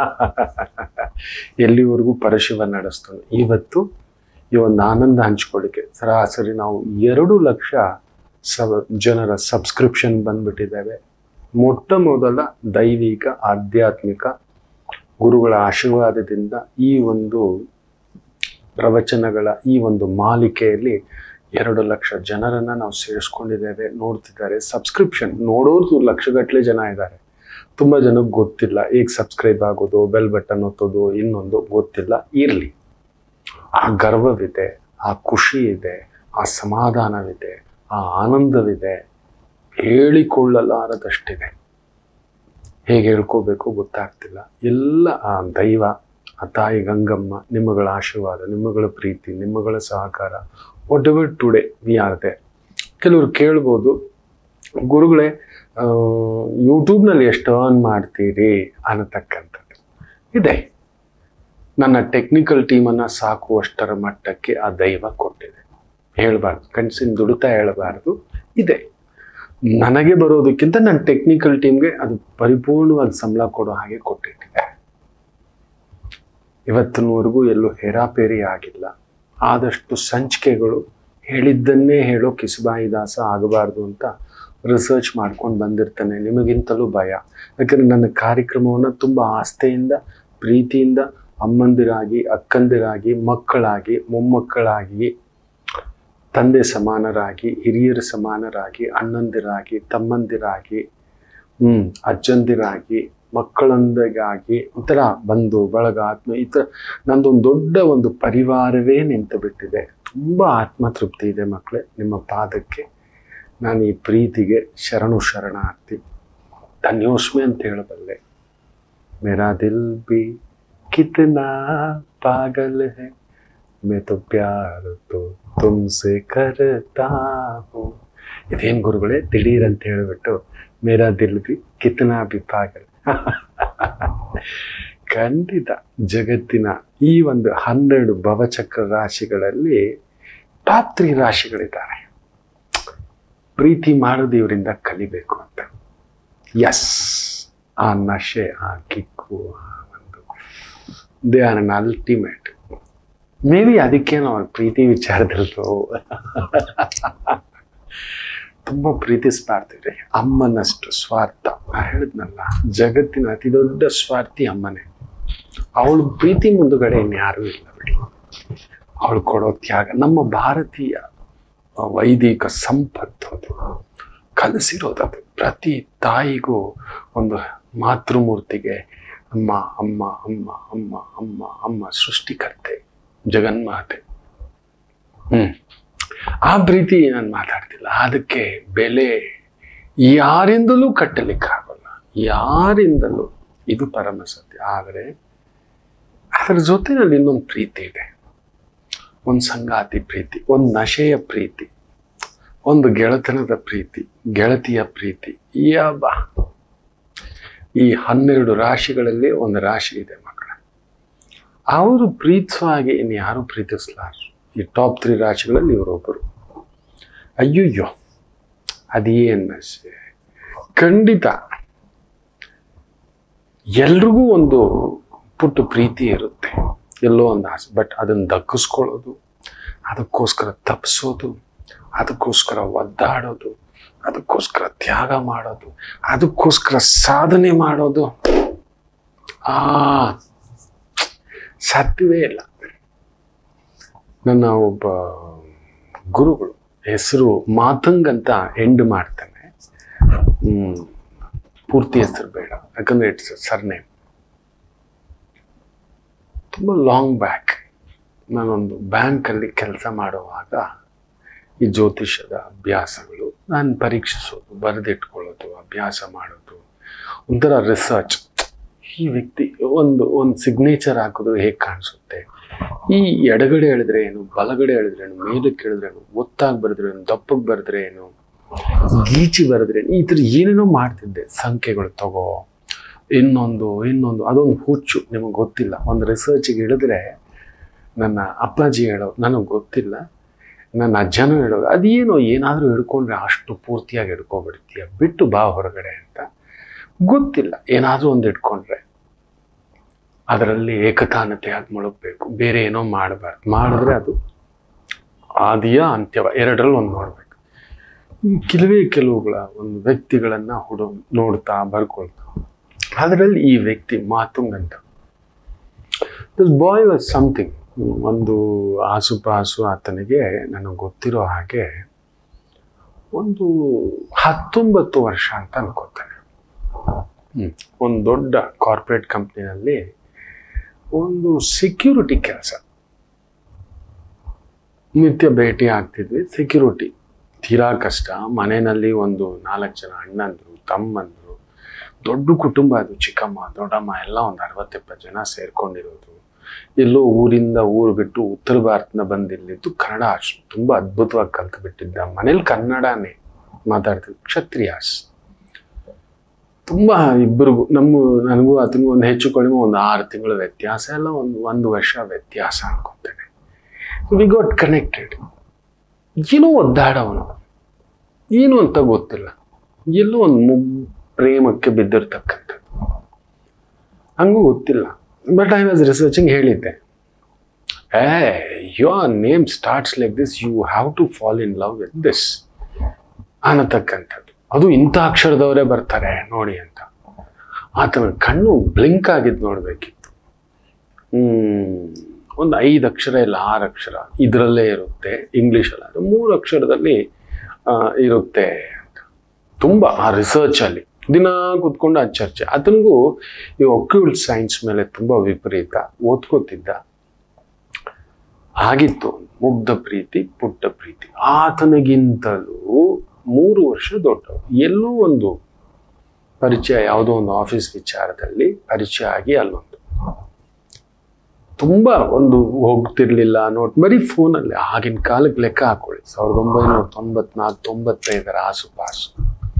ಎಲ್ಲಿವರೆಗೂ ಪರಶಿವ ನಡೆಸ್ತಾನೆ. ಇವತ್ತು ಈ ಒಂದು ಆನಂದ ಹಂಚ್ಕೊಳ್ಳಿಕ್ಕೆ ಸರಾಸರಿ ನಾವು ಎರಡು ಲಕ್ಷ ಸಬ್ ಜನರ ಸಬ್ಸ್ಕ್ರಿಪ್ಷನ್ ಬಂದ್ಬಿಟ್ಟಿದ್ದಾವೆ. ಮೊಟ್ಟ ಮೊದಲ ದೈವಿಕ ಆಧ್ಯಾತ್ಮಿಕ ಗುರುಗಳ ಆಶೀರ್ವಾದದಿಂದ ಈ ಒಂದು ಪ್ರವಚನಗಳ ಈ ಒಂದು ಮಾಲಿಕೆಯಲ್ಲಿ ಎರಡು ಲಕ್ಷ ಜನರನ್ನು ನಾವು ಸೇರಿಸ್ಕೊಂಡಿದ್ದೇವೆ. ನೋಡ್ತಿದ್ದಾರೆ, ಸಬ್ಸ್ಕ್ರಿಪ್ಷನ್ ನೋಡೋದು ಲಕ್ಷಗಟ್ಟಲೆ ಜನ ಇದ್ದಾರೆ. ತುಂಬ ಜನಕ್ಕೆ ಗೊತ್ತಿಲ್ಲ ಈಗ ಸಬ್ಸ್ಕ್ರೈಬ್ ಆಗೋದು, ಬೆಲ್ ಬಟನ್ ಒತ್ತೋದು, ಇನ್ನೊಂದು ಗೊತ್ತಿಲ್ಲ. ಇರಲಿ, ಆ ಗರ್ವವಿದೆ, ಆ ಖುಷಿ ಇದೆ, ಆ ಸಮಾಧಾನವಿದೆ, ಆ ಆನಂದವಿದೆ, ಹೇಳಿಕೊಳ್ಳಲಾರದಷ್ಟಿದೆ. ಹೇಗೆ ಹೇಳ್ಕೋಬೇಕು ಗೊತ್ತಾಗ್ತಿಲ್ಲ. ಎಲ್ಲ ಆ ದೈವ, ಆ ತಾಯಿ ಗಂಗಮ್ಮ, ನಿಮ್ಮಗಳ ಆಶೀರ್ವಾದ, ನಿಮ್ಮಗಳ ಪ್ರೀತಿ, ನಿಮ್ಮಗಳ ಸಹಕಾರ, whatever today we are there. ಕೆಲವರು ಕೇಳ್ಬೋದು, ಗುರುಗಳೇ ಯೂಟ್ಯೂಬ್ನಲ್ಲಿ ಎಷ್ಟು ಅರ್ನ್ ಮಾಡ್ತೀರಿ ಅನ್ನತಕ್ಕಂಥದ್ದು ಇದೆ. ನನ್ನ ಟೆಕ್ನಿಕಲ್ ಟೀಮನ್ನು ಸಾಕುವಷ್ಟರ ಮಟ್ಟಕ್ಕೆ ಆ ದೈವ ಕೊಟ್ಟಿದೆ. ಹೇಳಬಾರ್ದು, ಕನಸಿನ ದುಡಿತಾ ಹೇಳಬಾರ್ದು, ಇದೆ. ನನಗೆ ಬರೋದಕ್ಕಿಂತ ನನ್ನ ಟೆಕ್ನಿಕಲ್ ಟೀಮ್ಗೆ ಅದು ಪರಿಪೂರ್ಣವಾಗಿ ಸಂಬಳ ಕೊಡೋ ಹಾಗೆ ಕೊಟ್ಟಿಟ್ಟಿದೆ. ಇವತ್ತಿನವರೆಗೂ ಎಲ್ಲೂ ಹೇರಾಪೇರಿ ಆಗಿಲ್ಲ. ಆದಷ್ಟು ಸಂಚಿಕೆಗಳು ಹೇಳಿದ್ದನ್ನೇ ಹೇಳೋ ಕಿಸುಬಾಯಿ ದಾಸ ಆಗಬಾರ್ದು ಅಂತ ರಿಸರ್ಚ್ ಮಾಡ್ಕೊಂಡು ಬಂದಿರ್ತಾನೆ. ನಿಮಗಿಂತಲೂ ಭಯ, ಯಾಕಂದರೆ ನನ್ನ ಕಾರ್ಯಕ್ರಮವನ್ನು ತುಂಬ ಆಸ್ಥೆಯಿಂದ, ಪ್ರೀತಿಯಿಂದ ಅಮ್ಮಂದಿರಾಗಿ, ಅಕ್ಕಂದಿರಾಗಿ, ಮಕ್ಕಳಾಗಿ, ಮೊಮ್ಮಕ್ಕಳಾಗಿ, ತಂದೆ ಸಮಾನರಾಗಿ, ಹಿರಿಯರ ಸಮಾನರಾಗಿ, ಅಣ್ಣಂದಿರಾಗಿ, ತಮ್ಮಂದಿರಾಗಿ, ಹ್ಞೂ ಅಜ್ಜಂದಿರಾಗಿ, ಮಕ್ಕಳೊಂದಿಗಾಗಿ, ಒಂಥರ ಬಂಧು ಬಳಗ, ಆತ್ಮ, ಈ ಥರ ನಂದೊಂದು ದೊಡ್ಡ ಒಂದು ಪರಿವಾರವೇ ನಿಂತು ಬಿಟ್ಟಿದೆ. ತುಂಬ ಆತ್ಮತೃಪ್ತಿ ಇದೆ ಮಕ್ಕಳೇ. ನಿಮ್ಮ ಪಾದಕ್ಕೆ ನಾನು ಈ ಪ್ರೀತಿಗೆ ಶರಣು ಶರಣಾರ್ಥಿ, ಧನ್ಯೋಸ್ಮಿ ಅಂತ ಹೇಳಬಲ್ಲೆ. ಮೇರಾ ದಿಲ್ ಬಿ ಕಿತ್ನಾ ಪಾಗಲ್ ಹೈ, ಮೈ ತೋ ಪ್ಯಾರ್ ತೋ ತುಮ್ಸೆ ಕರ್ತಾ ಹೂ. ಇದೇನು ಗುರುಗಳೇ ದಿಢೀರ್ ಅಂತ ಹೇಳಿಬಿಟ್ಟು ಮೇರಾ ದಿಲ್ ಬಿ ಕಿತ್ನಾ ಬಿ ಪಾಗಲ್. ಖಂಡಿತ ಜಗತ್ತಿನ ಈ ಒಂದು ಹನ್ನೆರಡು ಭವಚಕ್ರ ರಾಶಿಗಳಲ್ಲಿ ಟಾಪ್ ತ್ರೀ ರಾಶಿಗಳಿದ್ದಾರೆ. ಪ್ರೀತಿ ಮಾಡೋದು ಇವರಿಂದ ಕಲಿಬೇಕು ಅಂತ. ಎಸ್, ಆ ನಶೆ, ಆ ಕಿಕ್ಕು, ಆ ಒಂದು they are an ultimate. Maybe ಅದಕ್ಕೇನೋ ಅವ್ರ ಪ್ರೀತಿ ವಿಚಾರದಲ್ಲೂ ತುಂಬ ಪ್ರೀತಿಸ್ಬಾರ್ದಿರಿ. ಅಮ್ಮನಷ್ಟು ಸ್ವಾರ್ಥ, ನಾ ಹೇಳಿದ್ನಲ್ಲ, ಜಗತ್ತಿನ ಅತಿ ದೊಡ್ಡ ಸ್ವಾರ್ಥಿ ಅಮ್ಮನೇ. ಅವಳು ಪ್ರೀತಿ ಮುಂದುಗಡೆ ಇನ್ಯಾರೂ ಇಲ್ಲ ಬಿಡಿ. ಅವಳು ಕೊಡೋ ತ್ಯಾಗ ನಮ್ಮ ಭಾರತೀಯ ವೈದಿಕ ಸಂಪತ್ತು, ಅದು ಕಲಿಸಿರೋದದು. ಪ್ರತಿ ತಾಯಿಗೂ ಒಂದು ಮಾತೃಮೂರ್ತಿಗೆ ಅಮ್ಮ ಅಮ್ಮ ಅಮ್ಮ ಅಮ್ಮ ಅಮ್ಮ ಅಮ್ಮ ಸೃಷ್ಟಿಕರ್ತೆ, ಜಗನ್ಮಾತೆ. ಹ್ಮ್ ಆ ಪ್ರೀತಿ ನಾನು ಮಾತಾಡ್ತಿಲ್ಲ. ಅದಕ್ಕೆ ಬೆಲೆ ಯಾರಿಂದಲೂ ಕಟ್ಟಲಿಕ್ಕಾಗಲ್ಲ, ಯಾರಿಂದಲೂ. ಇದು ಪರಮ ಸತ್ಯ. ಆದರೆ ಅದರ ಜೊತೆಯಲ್ಲಿ ಇನ್ನೊಂದು ಪ್ರೀತಿ ಇದೆ, ಒಂದು ಸಂಗಾತಿ ಪ್ರೀತಿ, ಒಂದು ನಶೆಯ ಪ್ರೀತಿ, ಒಂದು ಗೆಳೆತನದ ಪ್ರೀತಿ, ಗೆಳತಿಯ ಪ್ರೀತಿ. ಯಾಬ ಈ ಹನ್ನೆರಡು ರಾಶಿಗಳಲ್ಲಿ ಒಂದು ರಾಶಿ ಇದೆ ಮಕ್ಕಳ. ಅವರು ಪ್ರೀತಿಸೋ ಹಾಗೆ ಇನ್ನು ಯಾರು ಪ್ರೀತಿಸ್ಲಾರು. ಈ ಟಾಪ್ ತ್ರೀ ರಾಶಿಗಳಲ್ಲಿ ಇವರೊಬ್ಬರು. ಅಯ್ಯಯ್ಯೋ, ಅದೇನು ನಶೆ! ಖಂಡಿತ ಎಲ್ರಿಗೂ ಒಂದು ಪುಟ್ಟ ಪ್ರೀತಿ ಇರುತ್ತೆ, ಎಲ್ಲೋ ಒಂದು ಆಸೆ. ಬಟ್ ಅದನ್ನು ದಕ್ಕಿಸ್ಕೊಳ್ಳೋದು, ಅದಕ್ಕೋಸ್ಕರ ತಪ್ಪಿಸೋದು, ಅದಕ್ಕೋಸ್ಕರ ಒದ್ದಾಡೋದು, ಅದಕ್ಕೋಸ್ಕರ ತ್ಯಾಗ ಮಾಡೋದು, ಅದಕ್ಕೋಸ್ಕರ ಸಾಧನೆ ಮಾಡೋದು ಆ ಸಾಧ್ಯವೇ ಇಲ್ಲ. ನನ್ನ ಒಬ್ಬ ಗುರುಗಳು ಹೆಸರು ಮಾತಂಗ್ ಅಂತ ಎಂಡ್ ಮಾಡ್ತಾನೆ. ಹ್ಮ್ ಪೂರ್ತಿ ಹೆಸರು ಬೇಡ, ಯಾಕಂದ್ರೆ ಇಟ್ಸ್ ಸರ್ನೇಮ್. ತುಂಬ ಲಾಂಗ್ ಬ್ಯಾಕ್ ನಾನೊಂದು ಬ್ಯಾಂಕಲ್ಲಿ ಕೆಲಸ ಮಾಡುವಾಗ ಈ ಜ್ಯೋತಿಷದ ಅಭ್ಯಾಸಗಳು ನಾನು ಪರೀಕ್ಷಿಸೋದು, ಬರೆದಿಟ್ಕೊಳ್ಳೋದು, ಅಭ್ಯಾಸ ಮಾಡೋದು, ಒಂಥರ ರಿಸರ್ಚ್. ಈ ವ್ಯಕ್ತಿ ಒಂದು ಒಂದು ಸಿಗ್ನೇಚರ್ ಹಾಕಿದ್ರು ಹೇಗೆ ಕಾಣಿಸುತ್ತೆ, ಈ ಎಡಗಡೆ ಹೇಳಿದ್ರೆ ಏನು, ಬಲಗಡೆ ಹೇಳಿದ್ರೆ ಏನು, ಮೇಲಕ್ಕೆ ಹೇಳಿದ್ರೆ ಏನು, ಒತ್ತಾಗಿ ಬರೆದ್ರೆ ಏನು, ದಪ್ಪಕ್ಕೆ ಬರೆದ್ರೆ ಏನು, ಗೀಚಿ ಬರೆದ್ರೆ ಏನು, ಈ ಥರ ಏನೇನೋ ಮಾಡ್ತಿದ್ದೆ. ಸಂಖ್ಯೆಗಳು ತಗೋ, ಇನ್ನೊಂದು ಇನ್ನೊಂದು ಅದೊಂದು ಹುಚ್ಚು, ನಿಮಗೆ ಗೊತ್ತಿಲ್ಲ. ಒಂದು ರಿಸರ್ಚಿಗೆ ಹೇಳಿದ್ರೆ ನನ್ನ ಅಪ್ಪಾಜಿ ಹೇಳೋ, ನನಗೆ ಗೊತ್ತಿಲ್ಲ, ನನ್ನ ಅಜ್ಜನೂ ಹೇಳೋದು, ಅದೇನೋ ಏನಾದರೂ ಹಿಡ್ಕೊಂಡ್ರೆ ಅಷ್ಟು ಪೂರ್ತಿಯಾಗಿ ಹಿಡ್ಕೊಬಿಡ್ತೀಯ, ಬಿಟ್ಟು ಬಾ ಹೊರಗಡೆ ಅಂತ. ಗೊತ್ತಿಲ್ಲ, ಏನಾದರೂ ಒಂದು ಇಟ್ಕೊಂಡ್ರೆ ಅದರಲ್ಲಿ ಏಕತಾನತೆಯಾಗಿ ಮುಳುಗಬೇಕು, ಬೇರೆ ಏನೋ ಮಾಡಬಾರ್ದು. ಮಾಡಿದ್ರೆ ಅದು ಆದಿಯ ಅಂತ್ಯವ, ಎರಡರಲ್ಲಿ ಒಂದು ನೋಡ್ಬೇಕು. ಕೆಲವೇ ಕೆಲವುಗಳ ಒಂದು ವ್ಯಕ್ತಿಗಳನ್ನು ಹುಡು ನೋಡ್ತಾ ಬರ್ಕೊಳ್ತಾ, ಅದರಲ್ಲಿ ಈ ವ್ಯಕ್ತಿ ಮಾತುಂಗ್ ಅಂತ. This boy was something. ಒಂದು ಆಸುಪಾಸು ಆತನಿಗೆ ನನಗೆ ಗೊತ್ತಿರೋ ಹಾಗೆ ಒಂದು ಹತ್ತೊಂಬತ್ತು ವರ್ಷ ಅಂತ ಅನ್ಕೋತಾನೆ. ಹ್ಞೂ ಒಂದು ದೊಡ್ಡ ಕಾರ್ಪೊರೇಟ್ ಕಂಪ್ನಿನಲ್ಲಿ ಒಂದು ಸೆಕ್ಯೂರಿಟಿ ಕೆಲಸ. ನಿತ್ಯ ಭೇಟಿ ಆಗ್ತಿದ್ವಿ. ಸೆಕ್ಯೂರಿಟಿ ತೀರಾ ಕಷ್ಟ. ಮನೆಯಲ್ಲಿ ಒಂದು ನಾಲ್ಕು ಜನ ಅಣ್ಣಂದರು, ತಮ್ಮಂದರು, ದೊಡ್ಡ ಕುಟುಂಬ. ಅದು ಚಿಕ್ಕಮ್ಮ ದೊಡ್ಡಮ್ಮ ಎಲ್ಲ ಒಂದು ಅರವತ್ತೆಪ್ಪತ್ತು ಜನ ಸೇರ್ಕೊಂಡಿರೋದು. ಎಲ್ಲೋ ಊರಿಂದ ಊರು ಬಿಟ್ಟು ಉತ್ತರ ಭಾರತನ ಬಂದಿಲ್ಲಿದ್ದು ಕನ್ನಡ ಅಷ್ಟು ತುಂಬ ಅದ್ಭುತವಾಗಿ ಕಲ್ತು ಬಿಟ್ಟಿದ್ದ. ಮನೇಲಿ ಕನ್ನಡನೇ ಮಾತಾಡ್ತಿದ್ದ. ಕ್ಷತ್ರಿಯಾಸ್. ತುಂಬ ಇಬ್ಬರಿಗೂ, ನಮ್ಮ ನನಗೂ ಆತನಿಗೂ ಒಂದು ಹೆಚ್ಚು ಕಡಿಮೆ ಒಂದು ಆರು ತಿಂಗಳ ವ್ಯತ್ಯಾಸ, ಎಲ್ಲ ಒಂದು ಒಂದು ವರ್ಷ ವ್ಯತ್ಯಾಸ ಅನ್ಕೊತೇನೆ. We got connected. ಏನೋ ಒದ್ದಾಡವನು, ಏನು ಅಂತ ಗೊತ್ತಿಲ್ಲ, ಎಲ್ಲೋ ಒಂದು ಮುಗ್ ಪ್ರೇಮಕ್ಕೆ ಬಿದ್ದಿರ್ತಕ್ಕಂಥದ್ದು, ಹಂಗೂ ಗೊತ್ತಿಲ್ಲ. But I was researching. ಹೇಳಿದ್ದೆ, ಏ your name starts like this, you have to fall in love with this ಅನ್ನತಕ್ಕಂಥದ್ದು. ಅದು ಇಂಥ ಅಕ್ಷರದವರೇ ಬರ್ತಾರೆ ನೋಡಿ ಅಂತ. ಆತನ ಕಣ್ಣು ಬ್ಲಿಂಕ್ ಆಗಿದ್ದು ನೋಡಬೇಕಿತ್ತು. ಹ್ಮ್ ಒಂದು ಐದು ಅಕ್ಷರ ಇಲ್ಲ ಆರು ಅಕ್ಷರ ಇದರಲ್ಲೇ ಇರುತ್ತೆ. ಇಂಗ್ಲೀಷಲ್ಲಿ ಮೂರು ಅಕ್ಷರದಲ್ಲಿ ಇರುತ್ತೆ ಅಂತ. ತುಂಬ ಆ ರಿಸರ್ಚಲ್ಲಿ ದಿನ ಕೂತ್ಕೊಂಡು ಆ ಚರ್ಚೆ. ಆತನಿಗೂ ಈ ಒಕ್ಯುಲ್ಟ್ ಸೈನ್ಸ್ ಮೇಲೆ ತುಂಬ ವಿಪರೀತ. ಓದ್ಕೋತಿದ್ದ. ಆಗಿತ್ತು ಮುಗ್ಧ ಪ್ರೀತಿ, ಪುಟ್ಟ ಪ್ರೀತಿ. ಆತನಿಗಿಂತಲೂ ಮೂರು ವರ್ಷ ದೊಡ್ಡವರು. ಎಲ್ಲೋ ಒಂದು ಪರಿಚಯ, ಯಾವುದೋ ಒಂದು ಆಫೀಸ್ ವಿಚಾರದಲ್ಲಿ ಪರಿಚಯ ಆಗಿ ಅಲ್ಲೊಂದು ತುಂಬ ಒಂದು ಹೋಗ್ತಿರ್ಲಿಲ್ಲ ನೋಟ್, ಬರೀ ಫೋನಲ್ಲಿ. ಆಗಿನ ಕಾಲಕ್ಕೆ ಲೆಕ್ಕ ಹಾಕೊಳ್ಳಿ, ಸಾವಿರದ ಒಂಬೈನೂರ ತೊಂಬತ್ನಾಲ್ಕು ತೊಂಬತ್ತೈದರ ಆಸುಪಾಸು.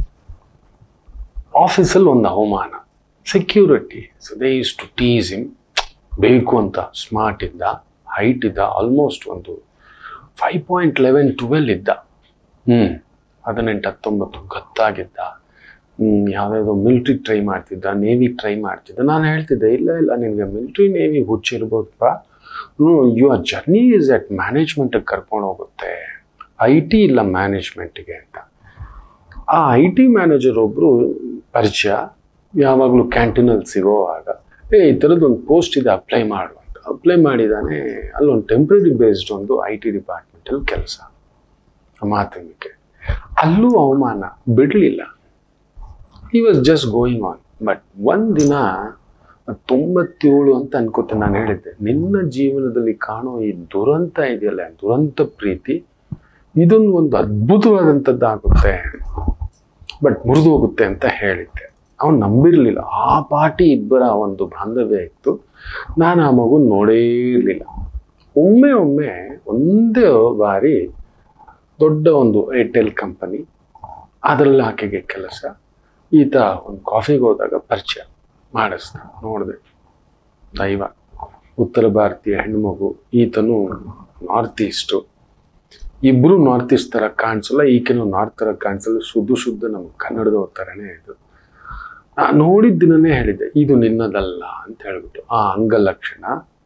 ಆಫೀಸಲ್ಲಿ ಒಂದು ಅವಮಾನ. Security. So they used to tease him. ಬೇಕು ಅಂತ. ಸ್ಮಾರ್ಟ್ ಇದ್ದ, ಹೈಟ್ ಇದ್ದ, ಆಲ್ಮೋಸ್ಟ್ ಒಂದು ಫೈವ್ ಪಾಯಿಂಟ್ ಲೆವೆನ್ ಟ್ವೆಲ್ ಇದ್ದ. ಹ್ಞೂ ಹದಿನೆಂಟು ಹತ್ತೊಂಬತ್ತು ಗತ್ತಾಗಿದ್ದ. ಯಾವುದಾದ್ರು ಮಿಲ್ಟ್ರಿ ಟ್ರೈ ಮಾಡ್ತಿದ್ದ, ನೇವಿ ಟ್ರೈ ಮಾಡ್ತಿದ್ದ. ನಾನು ಹೇಳ್ತಿದ್ದೆ, ಇಲ್ಲ ಇಲ್ಲ ನಿನಗೆ ಮಿಲ್ಟ್ರಿ ನೇವಿ ಹುಚ್ಚಿರ್ಬೋದಪ್ಪ, ಹ್ಞೂ ಯುವರ್ ಜರ್ನಿ ಈಸ್ ಎಟ್ ಮ್ಯಾನೇಜ್ಮೆಂಟಿಗೆ ಕರ್ಕೊಂಡು ಹೋಗುತ್ತೆ, ಐ ಟಿ ಇಲ್ಲ ಮ್ಯಾನೇಜ್ಮೆಂಟಿಗೆ ಅಂತ. ಆ ಐ ಟಿ ಮ್ಯಾನೇಜರ್ ಒಬ್ಬರು ಪರಿಚಯ. ಯಾವಾಗಲೂ ಕ್ಯಾಂಟೀನಲ್ಲಿ ಸಿಗೋವಾಗ, ಏ ಈ ಥರದ್ದೊಂದು ಪೋಸ್ಟ್ ಇದೆ, ಅಪ್ಲೈ ಮಾಡು ಅಂತ. ಅಪ್ಲೈ ಮಾಡಿದ್ದಾನೆ. ಅಲ್ಲೊಂದು ಟೆಂಪ್ರರಿ ಬೇಸ್ಡ್ ಒಂದು ಐ ಟಿ ಡಿಪಾರ್ಟ್ಮೆಂಟಲ್ಲಿ ಕೆಲಸ. ಮಾತಂಗಿಕೆ. ಅಲ್ಲೂ ಅವಮಾನ ಬಿಡಲಿಲ್ಲ. He was just going on. But ಒಂದಿನ ತೊಂಬತ್ತೇಳು ಅಂತ ಅನ್ಕೋತೇನೆ, ನಾನು ಹೇಳಿದ್ದೆ, ನಿನ್ನ ಜೀವನದಲ್ಲಿ ಕಾಣೋ ಈ ದುರಂತ ಇದೆಯಲ್ಲ, ದುರಂತ ಪ್ರೀತಿ, ಇದೊಂದು ಒಂದು ಅದ್ಭುತವಾದಂಥದ್ದು ಆಗುತ್ತೆ, ಬಟ್ ಮುರಿದು ಹೋಗುತ್ತೆ ಅಂತ ಹೇಳಿದ್ದೆ. ಅವನು ನಂಬಿರಲಿಲ್ಲ. ಆ ಪಾಟಿ ಇಬ್ಬರ ಒಂದು ಬಾಂಧವ್ಯ ಇತ್ತು. ನಾನು ಆ ಮಗು ನೋಡೇ ಇರಲಿಲ್ಲ. ಒಮ್ಮೆ ಒಮ್ಮೆ ಒಂದೇ ಬಾರಿ ದೊಡ್ಡ ಒಂದು ಏರ್ಟೆಲ್ ಕಂಪನಿ, ಅದರಲ್ಲಿ ಆಕೆಗೆ ಕೆಲಸ. ಈತ ಒಂದು ಕಾಫಿಗೆ ಹೋದಾಗ ಪರಿಚಯ ಮಾಡಿಸ್ದ. ನೋಡಿದೆ, ದೈವ. ಉತ್ತರ ಭಾರತೀಯ ಹೆಣ್ಮಗು, ಈತನು ನಾರ್ತ್ ಈಸ್ಟು. ಇಬ್ಬರು ನಾರ್ತ್ ಈಸ್ಟ್ ಥರ ಕಾಣಿಸಲ್ಲ, ಈಕೆನೂ ನಾರ್ತ್ ಥರ ಕಾಣಿಸಲ್ಲ. ಶುದ್ಧ ಶುದ್ಧ ನಮ್ಮ ಕನ್ನಡದವ್ರ ಥರನೇ ಇದು. ನೋಡಿದ ದಿನನೇ ಹೇಳಿದ್ದೆ ಇದು ನಿನ್ನದಲ್ಲ ಅಂತ ಹೇಳ್ಬಿಟ್ಟು. ಆ ಅಂಗಲಕ್ಷಣ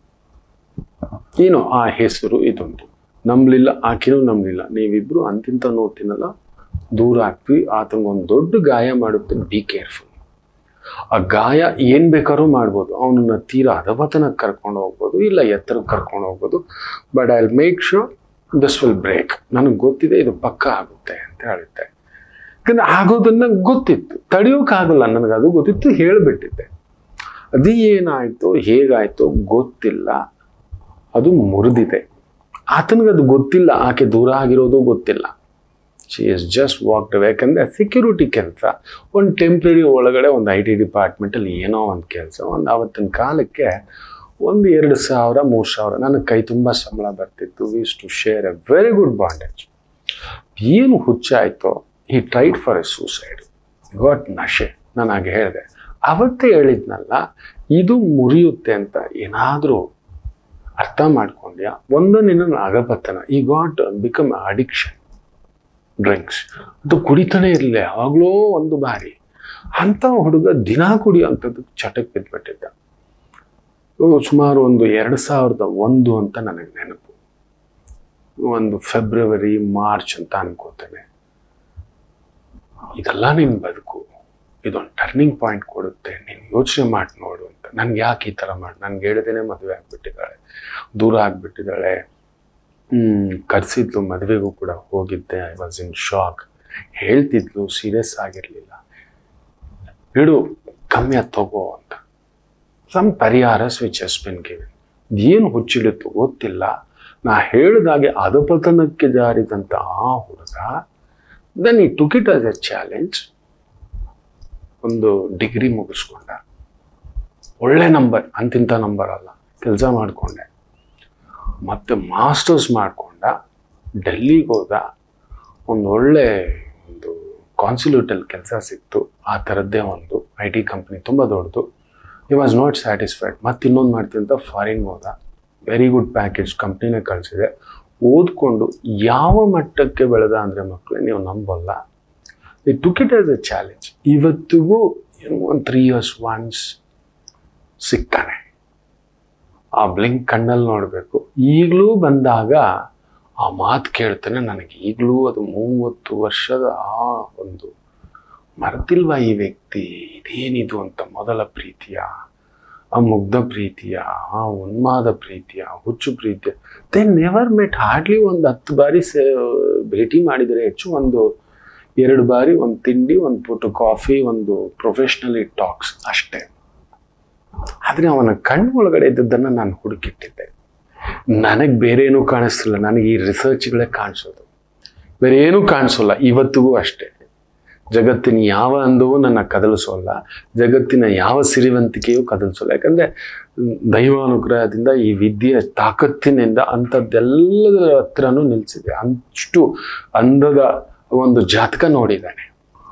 ಏನೋ ಆ ಹೆಸರು ಇದೊಂದು ನಂಬಲಿಲ್ಲ, ಆಕೆನೂ ನಂಬಲಿಲ್ಲ. ನೀವಿಬ್ರು ಅಂತಿಂತ ನೋಡ್ತೀನಲ್ಲ ದೂರ ಆಗ್ತೀವಿ, ಆತನಿಗೊಂದು ದೊಡ್ಡ ಗಾಯ ಮಾಡುತ್ತೆ, ಬಿ ಕೇರ್ಫುಲ್. ಆ ಗಾಯ ಏನ್ ಬೇಕಾದ್ರೂ ಮಾಡ್ಬೋದು, ಅವನನ್ನ ತೀರಾ ಅಧಪತನಕ್ಕೆ ಕರ್ಕೊಂಡು ಹೋಗ್ಬೋದು, ಇಲ್ಲ ಎತ್ತರಕ್ಕೆ ಕರ್ಕೊಂಡು ಹೋಗ್ಬೋದು. But I will make sure this will break. ನನಗೆ ಗೊತ್ತಿದೆ ಇದು ಪಕ್ಕ ಆಗುತ್ತೆ ಅಂತ ಹೇಳುತ್ತೆ. ಯಾಕಂದ್ರೆ ಆಗೋದನ್ನ ಗೊತ್ತಿತ್ತು, ತಡೆಯೋಕ್ಕಾಗಲ್ಲ ನನಗೆ, ಅದು ಗೊತ್ತಿತ್ತು, ಹೇಳಿಬಿಟ್ಟಿದ್ದೆ. ಅದು ಏನಾಯ್ತು ಹೇಗಾಯ್ತು ಗೊತ್ತಿಲ್ಲ, ಅದು ಮುರಿದಿದೆ. ಆತನಿಗದು ಗೊತ್ತಿಲ್ಲ, ಆಕೆ ದೂರ ಆಗಿರೋದು ಗೊತ್ತಿಲ್ಲ. She is just walked away. ಯಾಕಂದರೆ ಸೆಕ್ಯೂರಿಟಿ ಕೆಲಸ, ಒಂದು ಟೆಂಪ್ರರಿ ಒಳಗಡೆ ಒಂದು ಐ ಟಿ ಡಿಪಾರ್ಟ್ಮೆಂಟಲ್ಲಿ ಏನೋ ಒಂದು ಕೆಲಸ. ಒಂದು ಆವತ್ತಿನ ಕಾಲಕ್ಕೆ ಒಂದು ಎರಡು ಸಾವಿರ ಮೂರು ಸಾವಿರ ನನಗೆ ಕೈ ತುಂಬ ಸಂಬಳ ಬರ್ತಿತ್ತು. ವೀಸ್ to share a very good bondage. ಏನು ಹುಚ್ಚಾಯಿತೋ, he tried for a suicide, got ನಶೆ. ನಾನು ಹಾಗೆ ಹೇಳಿದೆ, ಅವತ್ತೇ ಹೇಳಿದ್ನಲ್ಲ ಇದು ಮುರಿಯುತ್ತೆ ಅಂತ. ಏನಾದರೂ ಅರ್ಥ ಮಾಡ್ಕೊಂಡ್ಯಾ? ಒಂದು ನಿನ್ನ ಅಗಪತನ, ಈ ಗಾಟ್ ಬಿಕಮ್ ಅಡಿಕ್ಷನ್ ಡ್ರಿಂಕ್ಸ್. ಅದು ಕುಡಿತಾನೆ ಇರಲಿಲ್ಲ, ಯಾವಾಗಲೂ ಒಂದು ಬಾರಿ. ಅಂಥ ಹುಡುಗ ದಿನ ಕುಡಿಯೋಂಥದ್ದು ಚಟಕ್ಕೆ ಬಿದ್ದುಬಿಟ್ಟಿದ್ದ. ಸುಮಾರು ಒಂದು ಎರಡು ಸಾವಿರದ ಒಂದು ಅಂತ ನನಗೆ ನೆನಪು, ಒಂದು ಫೆಬ್ರವರಿ ಮಾರ್ಚ್ ಅಂತ ಅನ್ಕೋತೇನೆ. ಇದೆಲ್ಲ ನಿನ್ನ ಬದುಕು, ಇದೊಂದು ಟರ್ನಿಂಗ್ ಪಾಯಿಂಟ್ ಕೊಡುತ್ತೆ, ನೀನು ಯೋಚನೆ ಮಾಡಿ ನೋಡು ಅಂತ. ನನ್ಗೆ ಯಾಕೆ ಈ ಥರ ಮಾಡಿ, ನನ್ಗೆ ಹೇಳ್ದೇನೆ ಮದುವೆ ಆಗಿಬಿಟ್ಟಿದ್ದಾಳೆ, ದೂರ ಆಗಿಬಿಟ್ಟಿದ್ದಾಳೆ. ಹ್ಞೂ ಕರೆಸಿದ್ಲು, ಮದುವೆಗೂ ಕೂಡ ಹೋಗಿದ್ದೆ. I was in shock. ಹೇಳ್ತಿದ್ಲು, ಸೀರಿಯಸ್ ಆಗಿರಲಿಲ್ಲ. ಬಿಡು, ಕಮ್ಮಿ ಅದು ತಗೋ ಅಂತ. ಸಮ್ ಪರಿಹಾರಸ್ ವಿಚ್ ಹಸ್ ಬಿನ್ ಗಿವನ್. ಏನು ಹುಚ್ಚಿಡುತ್ತು ಗೊತ್ತಿಲ್ಲ. ನಾ ಹೇಳಿದಾಗೆ ಅಧಪತನಕ್ಕೆ ಜಾರಿದಂಥ ಆ ಹುಡುಗ then he took it as a challenge. ಒಂದು ಡಿಗ್ರಿ ಮುಗಿಸ್ಕೊಂಡ, ಒಳ್ಳೆ ನಂಬರ್, ಅಂತಿಂಥ ನಂಬರ್ ಅಲ್ಲ, ಕೆಲಸ ಮಾಡಿಕೊಂಡೆ. ಮತ್ತು ಮಾಸ್ಟರ್ಸ್ ಮಾಡಿಕೊಂಡ, ಡೆಲ್ಲಿಗೆ ಹೋದ, ಒಂದು ಒಳ್ಳೆ ಒಂದು ಕಾನ್ಸುಲೇಟಲ್ಲಿ ಕೆಲಸ ಸಿಕ್ತು. ಆ ಥರದ್ದೇ ಒಂದು ಐ ಟಿ ಕಂಪ್ನಿ, ತುಂಬ ದೊಡ್ಡದು. He was not satisfied. ಮತ್ತು ಇನ್ನೊಂದು ಮಾಡ್ತೀನಿ ಅಂತ ಫಾರಿನ್ಗೆ ಹೋದ. ವೆರಿ ಗುಡ್ ಪ್ಯಾಕೇಜ್, ಕಂಪ್ನಿನೇ ಕಳಿಸಿದೆ. ಓದ್ಕೊಂಡು ಯಾವ ಮಟ್ಟಕ್ಕೆ ಬೆಳೆದ ಅಂದರೆ ಮಕ್ಕಳೇ ನೀವು ನಂಬಲ್ಲ. He took it as a challenge. ಇವತ್ತಿಗೂ ಒಂದು ತ್ರೀ ಇಯರ್ಸ್ ಒನ್ಸ್ ಸಿಗ್ತಾನೆ. ಆ ಬ್ಲಿಂಕ್ ಕಣ್ಣಲ್ಲಿ ನೋಡಬೇಕು. ಈಗಲೂ ಬಂದಾಗ ಆ ಮಾತು ಕೇಳ್ತಾನೆ. ನನಗೆ ಈಗಲೂ ಅದು ಮೂವತ್ತು ವರ್ಷದ ಆ ಒಂದು ಮರೆತಿಲ್ವ ಈ ವ್ಯಕ್ತಿ, ಇದೇನಿದು ಅಂತ. ಮೊದಲ ಪ್ರೀತಿಯ, ಆ ಮುಗ್ಧ ಪ್ರೀತಿಯ, ಆ ಉನ್ಮಾದ ಪ್ರೀತಿಯ, ಹುಚ್ಚು ಪ್ರೀತಿಯ. They never met. ಹಾರ್ಡ್ಲಿ ಒಂದು ಹತ್ತು ಬಾರಿ ಸೇ ಭೇಟಿ ಮಾಡಿದರೆ ಹೆಚ್ಚು. ಒಂದು ಎರಡು ಬಾರಿ ಒಂದು ತಿಂಡಿ, ಒಂದು ಪುಟ್ಟು ಕಾಫಿ, ಒಂದು ಪ್ರೊಫೆಷ್ನಲಿ ಟಾಕ್ಸ್ ಅಷ್ಟೇ. ಆದರೆ ಅವನ ಕಣ್ಣು ಒಳಗಡೆ ಇದ್ದದ್ದನ್ನು ನಾನು ಹುಡುಕಿಟ್ಟಿದ್ದೆ. ನನಗೆ ಬೇರೆ ಏನೂ ಕಾಣಿಸ್ತಿಲ್ಲ, ನನಗೆ ಈ ರಿಸರ್ಚ್ಗಳೇ ಕಾಣಿಸೋದು, ಬೇರೆ ಏನೂ ಕಾಣಿಸೋಲ್ಲ. ಇವತ್ತಿಗೂ ಅಷ್ಟೇ. ಜಗತ್ತಿನ ಯಾವ ಅಂದವೂ ನನ್ನ ಕದಲಿಸೋಲ್ಲ, ಜಗತ್ತಿನ ಯಾವ ಸಿರಿವಂತಿಕೆಯೂ ಕದಲಿಸೋಲ್ಲ. ಯಾಕಂದರೆ ದೈವಾನುಗ್ರಹದಿಂದ ಈ ವಿದ್ಯೆಯ ತಾಕತ್ತಿನಿಂದ ಅಂಥದ್ದೆಲ್ಲದರ ಹತ್ರನೂ ನಿಲ್ಲಿಸಿದೆ. ಅಷ್ಟು ಅಂದದ ಒಂದು ಜಾತಕ ನೋಡಿದ್ದಾನೆ.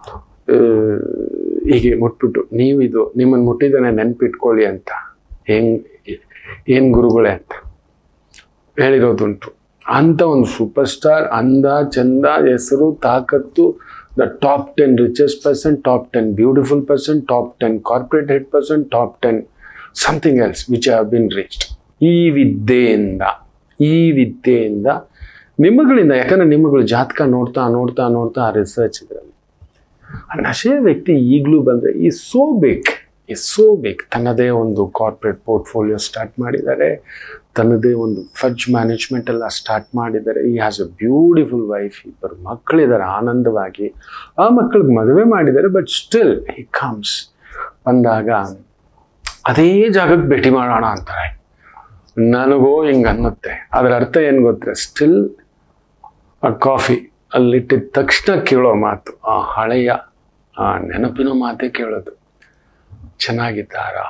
ಹೀಗೆ ಮುಟ್ಬಿಟ್ಟು ನೀವು ಇದು ನಿಮ್ಮನ್ನು ಮುಟ್ಟಿದ್ದಾನೆ ನೆನ್ಪಿಟ್ಕೊಳ್ಳಿ ಅಂತ ಹೆಂಗೆ ಏನು ಗುರುಗಳೇ ಅಂತ ಹೇಳಿರೋದುಂಟು. ಅಂಥ ಒಂದು ಸೂಪರ್ ಸ್ಟಾರ್, ಅಂದ ಚಂದ, ಹೆಸರು, ತಾಕತ್ತು, the top ten richest person, top ten beautiful person, top ten corporate head person, top ten something else which have been reached. ಈ ವಿದ್ಯೆಯಿಂದ ಈ ವಿದ್ಯೆಯಿಂದ ನಿಮ್ಮಗಳಿಂದ, ಯಾಕಂದರೆ ನಿಮ್ಮಗಳು ಜಾತಕ ನೋಡ್ತಾ ನೋಡ್ತಾ ನೋಡ್ತಾ ಆ ರಿಸರ್ಚ್ ಇದರಲ್ಲಿ ಆ ನಶೆಯ ವ್ಯಕ್ತಿ ಈಗಲೂ ಬಂದರೆ ಈ ಸೋ ಬೇಕ್ ಈ ಸೋ ಬೇಕ್ ತನ್ನದೇ ಒಂದು ಕಾರ್ಪೊರೇಟ್ ಪೋರ್ಟ್ಫೋಲಿಯೋ ಸ್ಟಾರ್ಟ್ ಮಾಡಿದ್ದಾರೆ, ತನ್ನದೇ ಒಂದು ಫಡ್ಜ್ ಮ್ಯಾನೇಜ್ಮೆಂಟ್ ಎಲ್ಲ ಸ್ಟಾರ್ಟ್ ಮಾಡಿದ್ದಾರೆ. ಈ ಹ್ಯಾಸ್ ಎ ಬ್ಯೂಟಿಫುಲ್ ವೈಫ್, ಇಬ್ಬರು ಮಕ್ಕಳಿದ್ದಾರೆ ಆನಂದವಾಗಿ. ಆ ಮಕ್ಕಳಿಗೆ ಮದುವೆ ಮಾಡಿದ್ದಾರೆ. ಬಟ್ ಸ್ಟಿಲ್ ಹಿ ಕಮ್ಸ್ ಬಂದಾಗ ಅದೇ ಜಾಗಕ್ಕೆ ಭೇಟಿ ಮಾಡೋಣ ಅಂತಾರೆ. ನನಗೋ ಹಿಂಗೆ ಅನ್ನುತ್ತೆ. ಅದರ ಅರ್ಥ ಏನು ಗೊತ್ತೇ, ಸ್ಟಿಲ್ ಆ ಕಾಫಿ ಅಲ್ಲಿಟ್ಟಿದ ತಕ್ಷಣ ಕೇಳೋ ಮಾತು, ಆ ಹಳೆಯ ಆ ನೆನಪಿನ ಮಾತೇ ಕೇಳೋದು. ಚೆನ್ನಾಗಿದ್ದಾರಾ?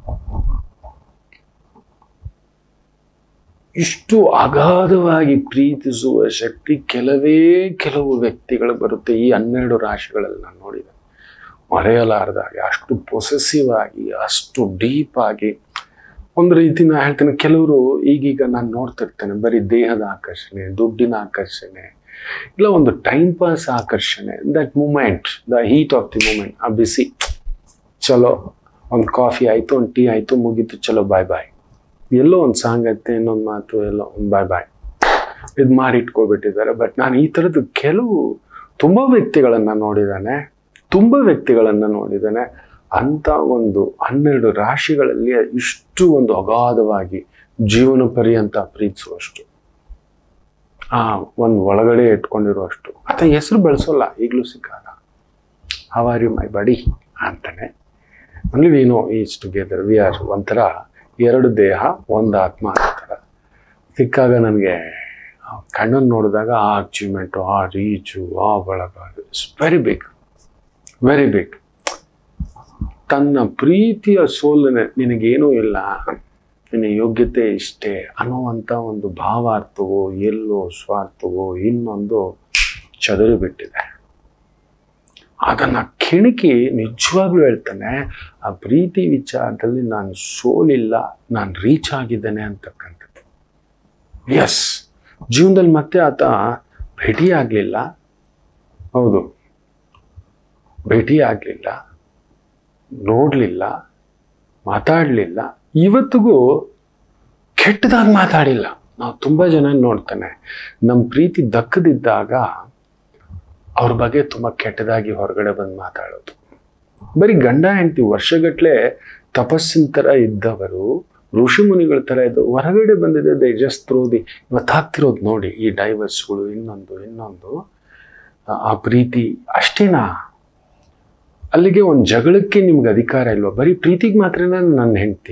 ಇಷ್ಟು ಅಗಾಧವಾಗಿ ಪ್ರೀತಿಸುವ ಶಕ್ತಿ ಕೆಲವೇ ಕೆಲವು ವ್ಯಕ್ತಿಗಳು ಬರುತ್ತೆ. ಈ ಹನ್ನೆರಡು ರಾಶಿಗಳಲ್ಲಿ ನಾನು ನೋಡಿದೆ, ಮರೆಯಲಾರದಾಗಿ, ಅಷ್ಟು ಪೊಸೆಸಿವ್ ಆಗಿ, ಅಷ್ಟು ಡೀಪ್ ಆಗಿ. ಒಂದು ರೀತಿ ನಾನು ಹೇಳ್ತೇನೆ, ಕೆಲವರು ಈಗೀಗ ನಾನು ನೋಡ್ತಿರ್ತೇನೆ ಬರೀ ದೇಹದ ಆಕರ್ಷಣೆ, ದುಡ್ಡಿನ ಆಕರ್ಷಣೆ, ಇಲ್ಲ ಒಂದು ಟೈಮ್ ಪಾಸ್ ಆಕರ್ಷಣೆ. That moment, the heat of the moment, ಆ ಬಿಸಿ ಚಲೋ ಒಂದು ಕಾಫಿ ಆಯಿತು, ಒಂದು ಟೀ ಆಯಿತು, ಮುಗೀತು, ಚಲೋ ಬಾಯ್ ಬಾಯ್. ಎಲ್ಲೋ ಒಂದು ಸಾಂಗ್ ಐತೆ, ಇನ್ನೊಂದು ಮಾತು, ಎಲ್ಲೋ ಒಂದು ಬಾಯ್ ಬಾಯ್ ಇದು ಮಾಡಿ ಇಟ್ಕೊಬಿಟ್ಟಿದ್ದಾರೆ. ಬಟ್ ನಾನು ಈ ಥರದ್ದು ಕೆಲವು ತುಂಬ ವ್ಯಕ್ತಿಗಳನ್ನು ನೋಡಿದ್ದಾನೆ, ತುಂಬ ವ್ಯಕ್ತಿಗಳನ್ನು ನೋಡಿದ್ದಾನೆ. ಅಂಥ ಒಂದು ಹನ್ನೆರಡು ರಾಶಿಗಳಲ್ಲಿ ಇಷ್ಟು ಒಂದು ಅಗಾಧವಾಗಿ ಜೀವನ ಪರ್ಯಂತ ಪ್ರೀತಿಸುವಷ್ಟು, ಆ ಒಂದು ಒಳಗಡೆ ಇಟ್ಕೊಂಡಿರುವಷ್ಟು ಆತ ಹೆಸರು ಬೆಳೆಸೋಲ್ಲ ಈಗಲೂ ಸಿಕ್ಕಾಗ. How are you my buddy ಅಂತಾನೆ. Only we know is together, we are ಒಂಥರ ಎರಡು ದೇಹ ಒಂದು ಆತ್ಮ ಅಂತಾರ. ಸಿಕ್ಕಾಗ ನನಗೆ ಕಣ್ಣನ್ನು ನೋಡಿದಾಗ ಆ ಅಚೀವ್ಮೆಂಟು, ಆ ರೀಚು, ಆ ಬಳಗ, it's very big, very big. ತನ್ನ ಪ್ರೀತಿಯ ಸೋಲನೆ ನಿನಗೇನೂ ಇಲ್ಲ, ನಿನ್ನ ಯೋಗ್ಯತೆ ಇಷ್ಟೇ ಅನ್ನುವಂಥ ಒಂದು ಭಾವಾರ್ಥವೋ ಎಲ್ಲೋ ಸ್ವಾರ್ಥವೋ ಇನ್ನೊಂದು ಚದುರಿ ಬಿಟ್ಟಿದೆ. ಅದನ್ನು ಕೆಣಕಿ ನಿಜವಾಗ್ಲೂ ಹೇಳ್ತಾನೆ, ಆ ಪ್ರೀತಿ ವಿಚಾರದಲ್ಲಿ ನಾನು ಸೋಲಿಲ್ಲ, ನಾನು ರೀಚ್ ಆಗಿದ್ದೇನೆ ಅಂತಕ್ಕಂಥದ್ದು. ಎಸ್, ಜೀವನದಲ್ಲಿ ಮತ್ತೆ ಆತ ಭೇಟಿ ಆಗಲಿಲ್ಲ, ಹೌದು ಭೇಟಿ ಆಗಲಿಲ್ಲ, ನೋಡಲಿಲ್ಲ, ಮಾತಾಡಲಿಲ್ಲ, ಇವತ್ತಿಗೂ ಕೆಟ್ಟದಾಗಿ ಮಾತಾಡಿಲ್ಲ. ನಾವು ತುಂಬ ಜನ ನೋಡ್ತಾನೆ, ನಮ್ಮ ಪ್ರೀತಿ ದಕ್ಕದಿದ್ದಾಗ ಅವ್ರ ಬಗ್ಗೆ ತುಂಬ ಕೆಟ್ಟದಾಗಿ ಹೊರಗಡೆ ಬಂದು ಮಾತಾಡೋದು. ಬರೀ ಗಂಡ ಹೆಂಡತಿ ವರ್ಷಗಟ್ಟಲೆ ತಪಸ್ಸಿನ ಥರ ಇದ್ದವರು, ಋಷಿ ಮುನಿಗಳ ಥರ ಇದ್ದು ಹೊರಗಡೆ ಬಂದಿದೆ, ದೇ ಜಸ್ಟ್ ಥ್ರೋ ದಿ ಇವತ್ತು ಆಗ್ತಿರೋದು ನೋಡಿ, ಈ ಡೈವರ್ಸ್ಗಳು, ಇನ್ನೊಂದು ಇನ್ನೊಂದು ಆ ಪ್ರೀತಿ ಅಷ್ಟೇನಾ? ಅಲ್ಲಿಗೆ ಒಂದು ಜಗಳಕ್ಕೆ ನಿಮ್ಗೆ ಅಧಿಕಾರ ಇಲ್ವಾ? ಬರೀ ಪ್ರೀತಿಗೆ ಮಾತ್ರನೇ ನನ್ನ ಹೆಂಡತಿ,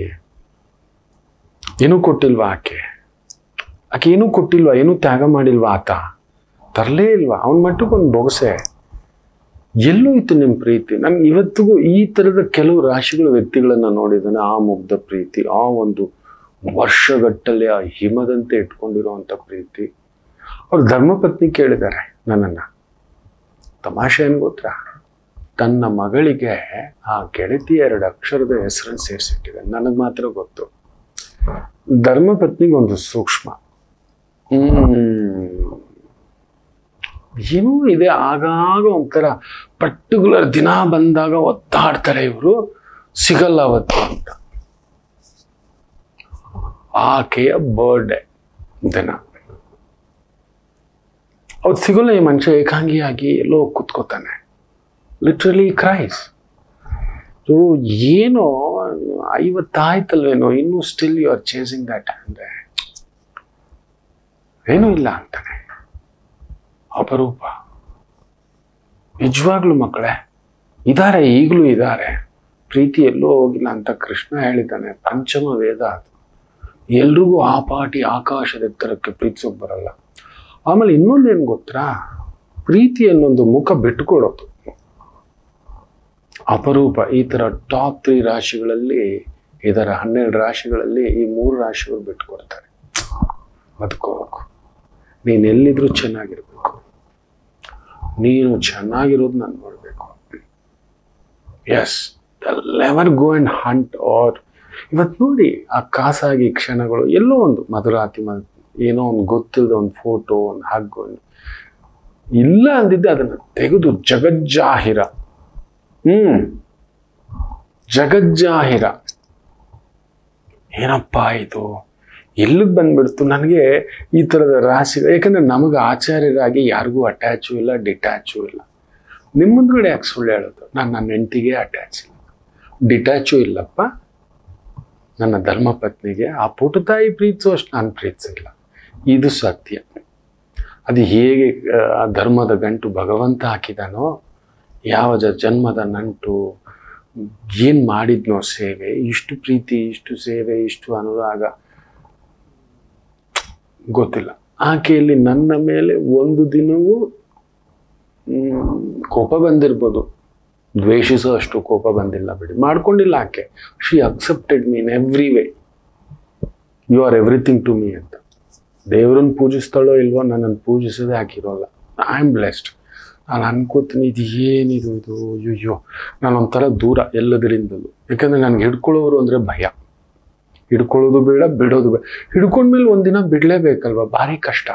ಏನೂ ಕೊಟ್ಟಿಲ್ವಾ ಆಕೆ? ಆಕೆ ಏನೂ ಕೊಟ್ಟಿಲ್ವಾ? ಏನೂ ತ್ಯಾಗ ಮಾಡಿಲ್ವಾ ಆತ? ತರಲೇ ಇಲ್ವಾ? ಅವನ ಮಟ್ಟಕ್ಕೊಂದು ಬೊಗಸೆ. ಎಲ್ಲೂ ಇತ್ತು ನಿಮ್ಮ ಪ್ರೀತಿ? ನಮ್ಗೆ ಇವತ್ತಿಗೂ ಈ ಥರದ ಕೆಲವು ರಾಶಿಗಳ ವ್ಯಕ್ತಿಗಳನ್ನು ನೋಡಿದ್ದಾನೆ. ಆ ಮುಗ್ಧ ಪ್ರೀತಿ, ಆ ಒಂದು ವರ್ಷಗಟ್ಟಲೆ ಆ ಹಿಮದಂತೆ ಇಟ್ಕೊಂಡಿರುವಂಥ ಪ್ರೀತಿ. ಅವ್ರ ಧರ್ಮಪತ್ನಿ ಕೇಳಿದ್ದಾರೆ ನನ್ನನ್ನು, ತಮಾಷೆ ಏನು ಗೊತ್ತಾ? ತನ್ನ ಮಗಳಿಗೆ ಆ ಗೆಳತಿ ಎರಡು ಅಕ್ಷರದ ಹೆಸರನ್ನು ಸೇರಿಸಿಟ್ಟಿದೆ. ನನಗೆ ಮಾತ್ರ ಗೊತ್ತು. ಧರ್ಮಪತ್ನಿಗೆ ಒಂದು ಸೂಕ್ಷ್ಮ ಹ್ಮ್ ಏನೂ ಇದೆ. ಆಗಾಗ ಒಂಥರ ಪರ್ಟಿಕ್ಯುಲರ್ ದಿನ ಬಂದಾಗ ಒತ್ತಾಡ್ತಾರೆ, ಇವರು ಸಿಗಲ್ಲ ಅವತ್ತು ಅಂತ. ಆಕೆಯ ಬರ್ಡೇ ದಿನ ಅವತ್ತು ಸಿಗೋಲ್ಲ. ಈ ಮನುಷ್ಯ ಏಕಾಂಗಿಯಾಗಿ ಎಲ್ಲೋ ಕೂತ್ಕೋತಾನೆ, ಲಿಟ್ರಲಿ ಕ್ರೈಸ್. ಸೊ ಏನೋ ಐವತ್ತಾಯ್ತಲ್ವೇನೋ, ಇನ್ನೂ still you are chasing that ಅಂದರೆ ಏನೂ ಇಲ್ಲ ಅಂತಾನೆ. ಅಪರೂಪ. ನಿಜವಾಗ್ಲೂ ಮಕ್ಕಳೇ ಇದ್ದಾರೆ, ಈಗಲೂ ಇದ್ದಾರೆ. ಪ್ರೀತಿ ಎಲ್ಲೋ ಹೋಗಿಲ್ಲ ಅಂತ ಕೃಷ್ಣ ಹೇಳಿದ್ದಾನೆ. ಪಂಚಮ ವೇದ ಅದು. ಎಲ್ರಿಗೂ ಆ ಪಾಟಿ ಆಕಾಶದ ಎತ್ತರಕ್ಕೆ ಪ್ರೀತಿಸೋಕೆ ಬರಲ್ಲ. ಆಮೇಲೆ ಇನ್ನೊಂದೇನು ಗೊತ್ತಾ? ಪ್ರೀತಿ ಅನ್ನೊಂದು ಮುಖ ಬಿಟ್ಟುಕೊಡೋದು ಅಪರೂಪ. ಈ ಥರ ಟಾಪ್ ತ್ರೀ ರಾಶಿಗಳಲ್ಲಿ, ಇದರ ಹನ್ನೆರಡು ರಾಶಿಗಳಲ್ಲಿ ಈ ಮೂರು ರಾಶಿಗಳು ಬಿಟ್ಟುಕೊಡ್ತಾರೆ. ಬದುಕೋಬೇಕು, ನೀನು ಎಲ್ಲಿದ್ರೂ ಚೆನ್ನಾಗಿರ್ಬೇಕು, ನೀನು ಚೆನ್ನಾಗಿರೋದು ನಾನು ನೋಡಬೇಕು. Yes, never go and hunt. ಆರ್ ಇವತ್ತು ನೋಡಿ ಆ ಖಾಸಗಿ ಕ್ಷಣಗಳು, ಎಲ್ಲೋ ಒಂದು ಮಧುರಾತಿ, ಏನೋ ಒಂದು ಗೊತ್ತಿಲ್ಲದ ಒಂದು ಫೋಟೋ, ಒಂದು ಹಗ್ಗು ಇಲ್ಲ ಅಂದಿದ್ದೆ ಅದನ್ನು ತೆಗೆದು ಜಗಜ್ಜಾಹಿರ ಹ್ಮ್ ಜಗಜ್ಜಾಹಿರ ಏನಪ್ಪ ಇದು ಎಲ್ಲಿಗೆ ಬಂದ್ಬಿಡ್ತು ನನಗೆ ಈ ಥರದ ರಾಶಿಗಳು. ಯಾಕಂದರೆ ನಮಗೆ ಆಚಾರ್ಯರಾಗಿ ಯಾರಿಗೂ ಅಟ್ಯಾಚು ಇಲ್ಲ, ಡಿಟ್ಯಾಚು ಇಲ್ಲ. ನಿಮ್ಮ ಮುಂದ್ಗಡೆ ಯಾಕೆ ಸುಳ್ಳು ಹೇಳೋದು? ನಾನು ನನ್ನ ಹೆಂಡತಿಗೆ ಅಟ್ಯಾಚ್ ಇಲ್ಲ, ಡಿಟ್ಯಾಚು ಇಲ್ಲಪ್ಪ. ನನ್ನ ಧರ್ಮಪತ್ನಿಗೆ ಆ ಪುಟತಾಯಿ ಪ್ರೀತಿಸುವಷ್ಟು ನಾನು ಪ್ರೀತಿಸಿಲ್ಲ. ಇದು ಸತ್ಯ. ಅದು ಹೇಗೆ ಆ ಧರ್ಮದ ಗಂಟು ಭಗವಂತ ಹಾಕಿದಾನೋ, ಯಾವ ಜನ್ಮದ ನಂಟು, ಏನು ಮಾಡಿದ್ನೋ ಸೇವೆ, ಇಷ್ಟು ಪ್ರೀತಿ, ಇಷ್ಟು ಸೇವೆ, ಇಷ್ಟು ಅನುರಾಗ ಗೊತ್ತಿಲ್ಲ. ಆಕೆಯಲ್ಲಿ ನನ್ನ ಮೇಲೆ ಒಂದು ದಿನವೂ ಕೋಪ ಬಂದಿರ್ಬೋದು, ದ್ವೇಷಿಸೋ ಅಷ್ಟು ಕೋಪ ಬಂದಿಲ್ಲ ಬಿಡಿ, ಮಾಡ್ಕೊಂಡಿಲ್ಲ ಆಕೆ. She accepted me in every way. You are everything to me ಅಂತ. ದೇವ್ರನ್ನ ಪೂಜಿಸ್ತಾಳೋ ಇಲ್ವೋ, ನನ್ನನ್ನು ಪೂಜಿಸೋದೇ ಹಾಕಿರೋಲ್ಲ. I am blessed. ನಾನು ಅನ್ಕೋತೀನಿ, ಇದು ಏನಿದು ಇದು, ಅಯ್ಯೋ ನಾನೊಂಥರ ದೂರ ಎಲ್ಲದರಿಂದಲೂ. ಯಾಕಂದರೆ ನನಗೆ ಹಿಡ್ಕೊಳ್ಳೋರು ಅಂದರೆ ಭಯ. ಹಿಡ್ಕೊಳ್ಳೋದು ಬೇಡ, ಬಿಡೋದು ಬೇಡ. ಹಿಡ್ಕೊಂಡ್ಮೇಲೆ ಒಂದಿನ ಬಿಡಲೇಬೇಕಲ್ವ, ಭಾರಿ ಕಷ್ಟ.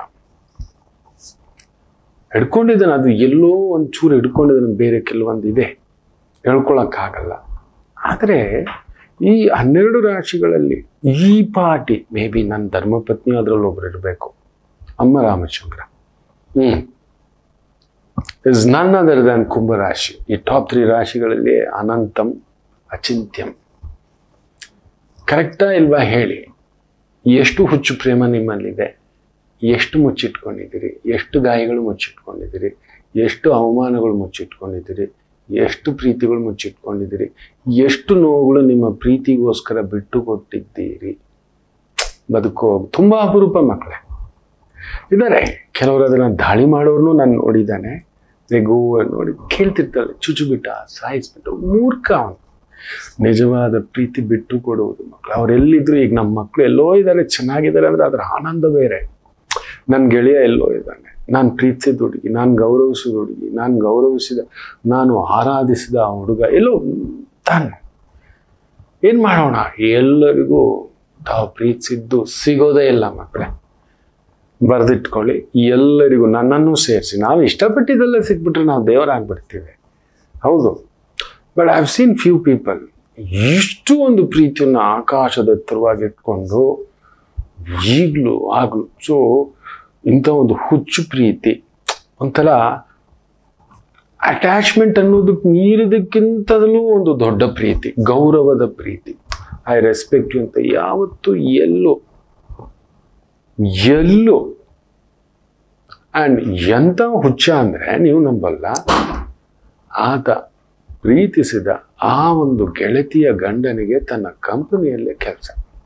ಹಿಡ್ಕೊಂಡಿದ್ದಾನೆ, ಅದು ಎಲ್ಲೋ ಒಂಚೂರು ಹಿಡ್ಕೊಂಡಿದ್ದಾನೆ, ಬೇರೆ ಕೆಲವೊಂದು ಇದೆ ಹೇಳ್ಕೊಳಕ್ಕಾಗಲ್ಲ. ಆದರೆ ಈ ಹನ್ನೆರಡು ರಾಶಿಗಳಲ್ಲಿ ಈ ಪಾರ್ಟಿ ಮೇ ಬಿ ನನ್ನ ಧರ್ಮಪತ್ನಿ ಅದರಲ್ಲಿ ಒಬ್ರು ಇರಬೇಕು, ಅಮ್ಮ Ramachandra. Hmm is none other than ಕುಂಭರಾಶಿ. ಈ ಟಾಪ್ ತ್ರೀ ರಾಶಿಗಳಲ್ಲಿ ಅನಂತಂ ಅಚಿಂತ್ಯಂ. ಕರೆಕ್ಟಾ ಇಲ್ವಾ ಹೇಳಿ? ಎಷ್ಟು ಹುಚ್ಚು ಪ್ರೇಮ ನಿಮ್ಮಲ್ಲಿದೆ, ಎಷ್ಟು ಮುಚ್ಚಿಟ್ಕೊಂಡಿದ್ದೀರಿ, ಎಷ್ಟು ಗಾಯಗಳು ಮುಚ್ಚಿಟ್ಕೊಂಡಿದ್ದೀರಿ, ಎಷ್ಟು ಅವಮಾನಗಳು ಮುಚ್ಚಿಟ್ಕೊಂಡಿದ್ದೀರಿ, ಎಷ್ಟು ಪ್ರೀತಿಗಳು ಮುಚ್ಚಿಟ್ಕೊಂಡಿದ್ದೀರಿ, ಎಷ್ಟು ನೋವುಗಳು ನಿಮ್ಮ ಪ್ರೀತಿಗೋಸ್ಕರ ಬಿಟ್ಟು ಕೊಟ್ಟಿದ್ದೀರಿ. ಬದುಕೋ ತುಂಬ ಅಪರೂಪ ಮಕ್ಕಳೇ ಇದ್ದಾರೆ. ಕೆಲವರು ಅದನ್ನು ದಾಳಿ ಮಾಡೋರ್ನು ನಾನು ನೋಡಿದ್ದಾನೆ. ಗೋ ನೋಡಿ ಕೇಳ್ತಿರ್ತಾಳೆ, ಚುಚು ಬಿಟ್ಟ, ಸಾಯಿಸ್ಬಿಟ್ಟು, ಮೂರ್ಖ ಅವನು. ನಿಜವಾದ ಪ್ರೀತಿ ಬಿಟ್ಟು ಕೊಡುವುದು ಮಕ್ಕಳು. ಅವರೆಲ್ಲಿದ್ರು, ಈಗ ನಮ್ಮ ಮಕ್ಕಳು ಎಲ್ಲೋ ಇದ್ದಾರೆ, ಚೆನ್ನಾಗಿದ್ದಾರೆ ಅಂದರೆ ಅದರ ಆನಂದ ಬೇರೆ. ನನ್ನ ಗೆಳೆಯ ಎಲ್ಲೋ ಇದ್ದಾನೆ, ನಾನು ಪ್ರೀತಿಸಿದ ಹುಡುಗಿ, ನಾನು ಗೌರವಿಸಿದ ಹುಡುಗಿ, ನಾನು ಗೌರವಿಸಿದ, ನಾನು ಆರಾಧಿಸಿದ ಆ ಹುಡುಗ ಎಲ್ಲೋ ತಾನು. ಏನು ಮಾಡೋಣ, ಎಲ್ಲರಿಗೂ ತಾವು ಪ್ರೀತಿಸಿದ್ದು ಸಿಗೋದೇ ಇಲ್ಲ ಮಕ್ಕಳೇ. ಬರೆದಿಟ್ಕೊಳ್ಳಿ, ಎಲ್ಲರಿಗೂ ನನ್ನನ್ನು ಸೇರಿಸಿ. ನಾವು ಇಷ್ಟಪಟ್ಟಿದ್ದೆಲ್ಲ ಸಿಕ್ಬಿಟ್ರೆ ನಾವು ದೇವರಾಗ್ಬಿಡ್ತೀವಿ. ಹೌದು, but I have seen few people ಇಷ್ಟು ಒಂದು ಪ್ರೀತಿಯನ್ನು ಆಕಾಶದ ಎತ್ತರವಾಗಿ ಇಟ್ಕೊಂಡು ಈಗಲೂ ಆಗಲೂ. ಸೊ ಇಂಥ ಒಂದು ಹುಚ್ಚು ಪ್ರೀತಿ, ಒಂಥರ ಅಟ್ಯಾಚ್ಮೆಂಟ್ ಅನ್ನೋದಕ್ಕೆ ಮೀರಿದಕ್ಕಿಂತಲೂ ಒಂದು ದೊಡ್ಡ ಪ್ರೀತಿ, ಗೌರವದ ಪ್ರೀತಿ. ಐ ರೆಸ್ಪೆಕ್ಟ್ ಯು ಅಂತ ಯಾವತ್ತೂ ಎಲ್ಲೂ ಎಲ್ಲೂ ಆ್ಯಂಡ್ ಎಂಥ ಹುಚ್ಚ ಅಂದರೆ ನೀವು ನಂಬಲ್ಲ, ಆತ ಪ್ರೀತಿಸಿದ ಆ ಒಂದು ಗೆಳತಿಯ ಗಂಡನಿಗೆ ತನ್ನ ಕಂಪನಿಯಲ್ಲೇ ಕೆಲಸ.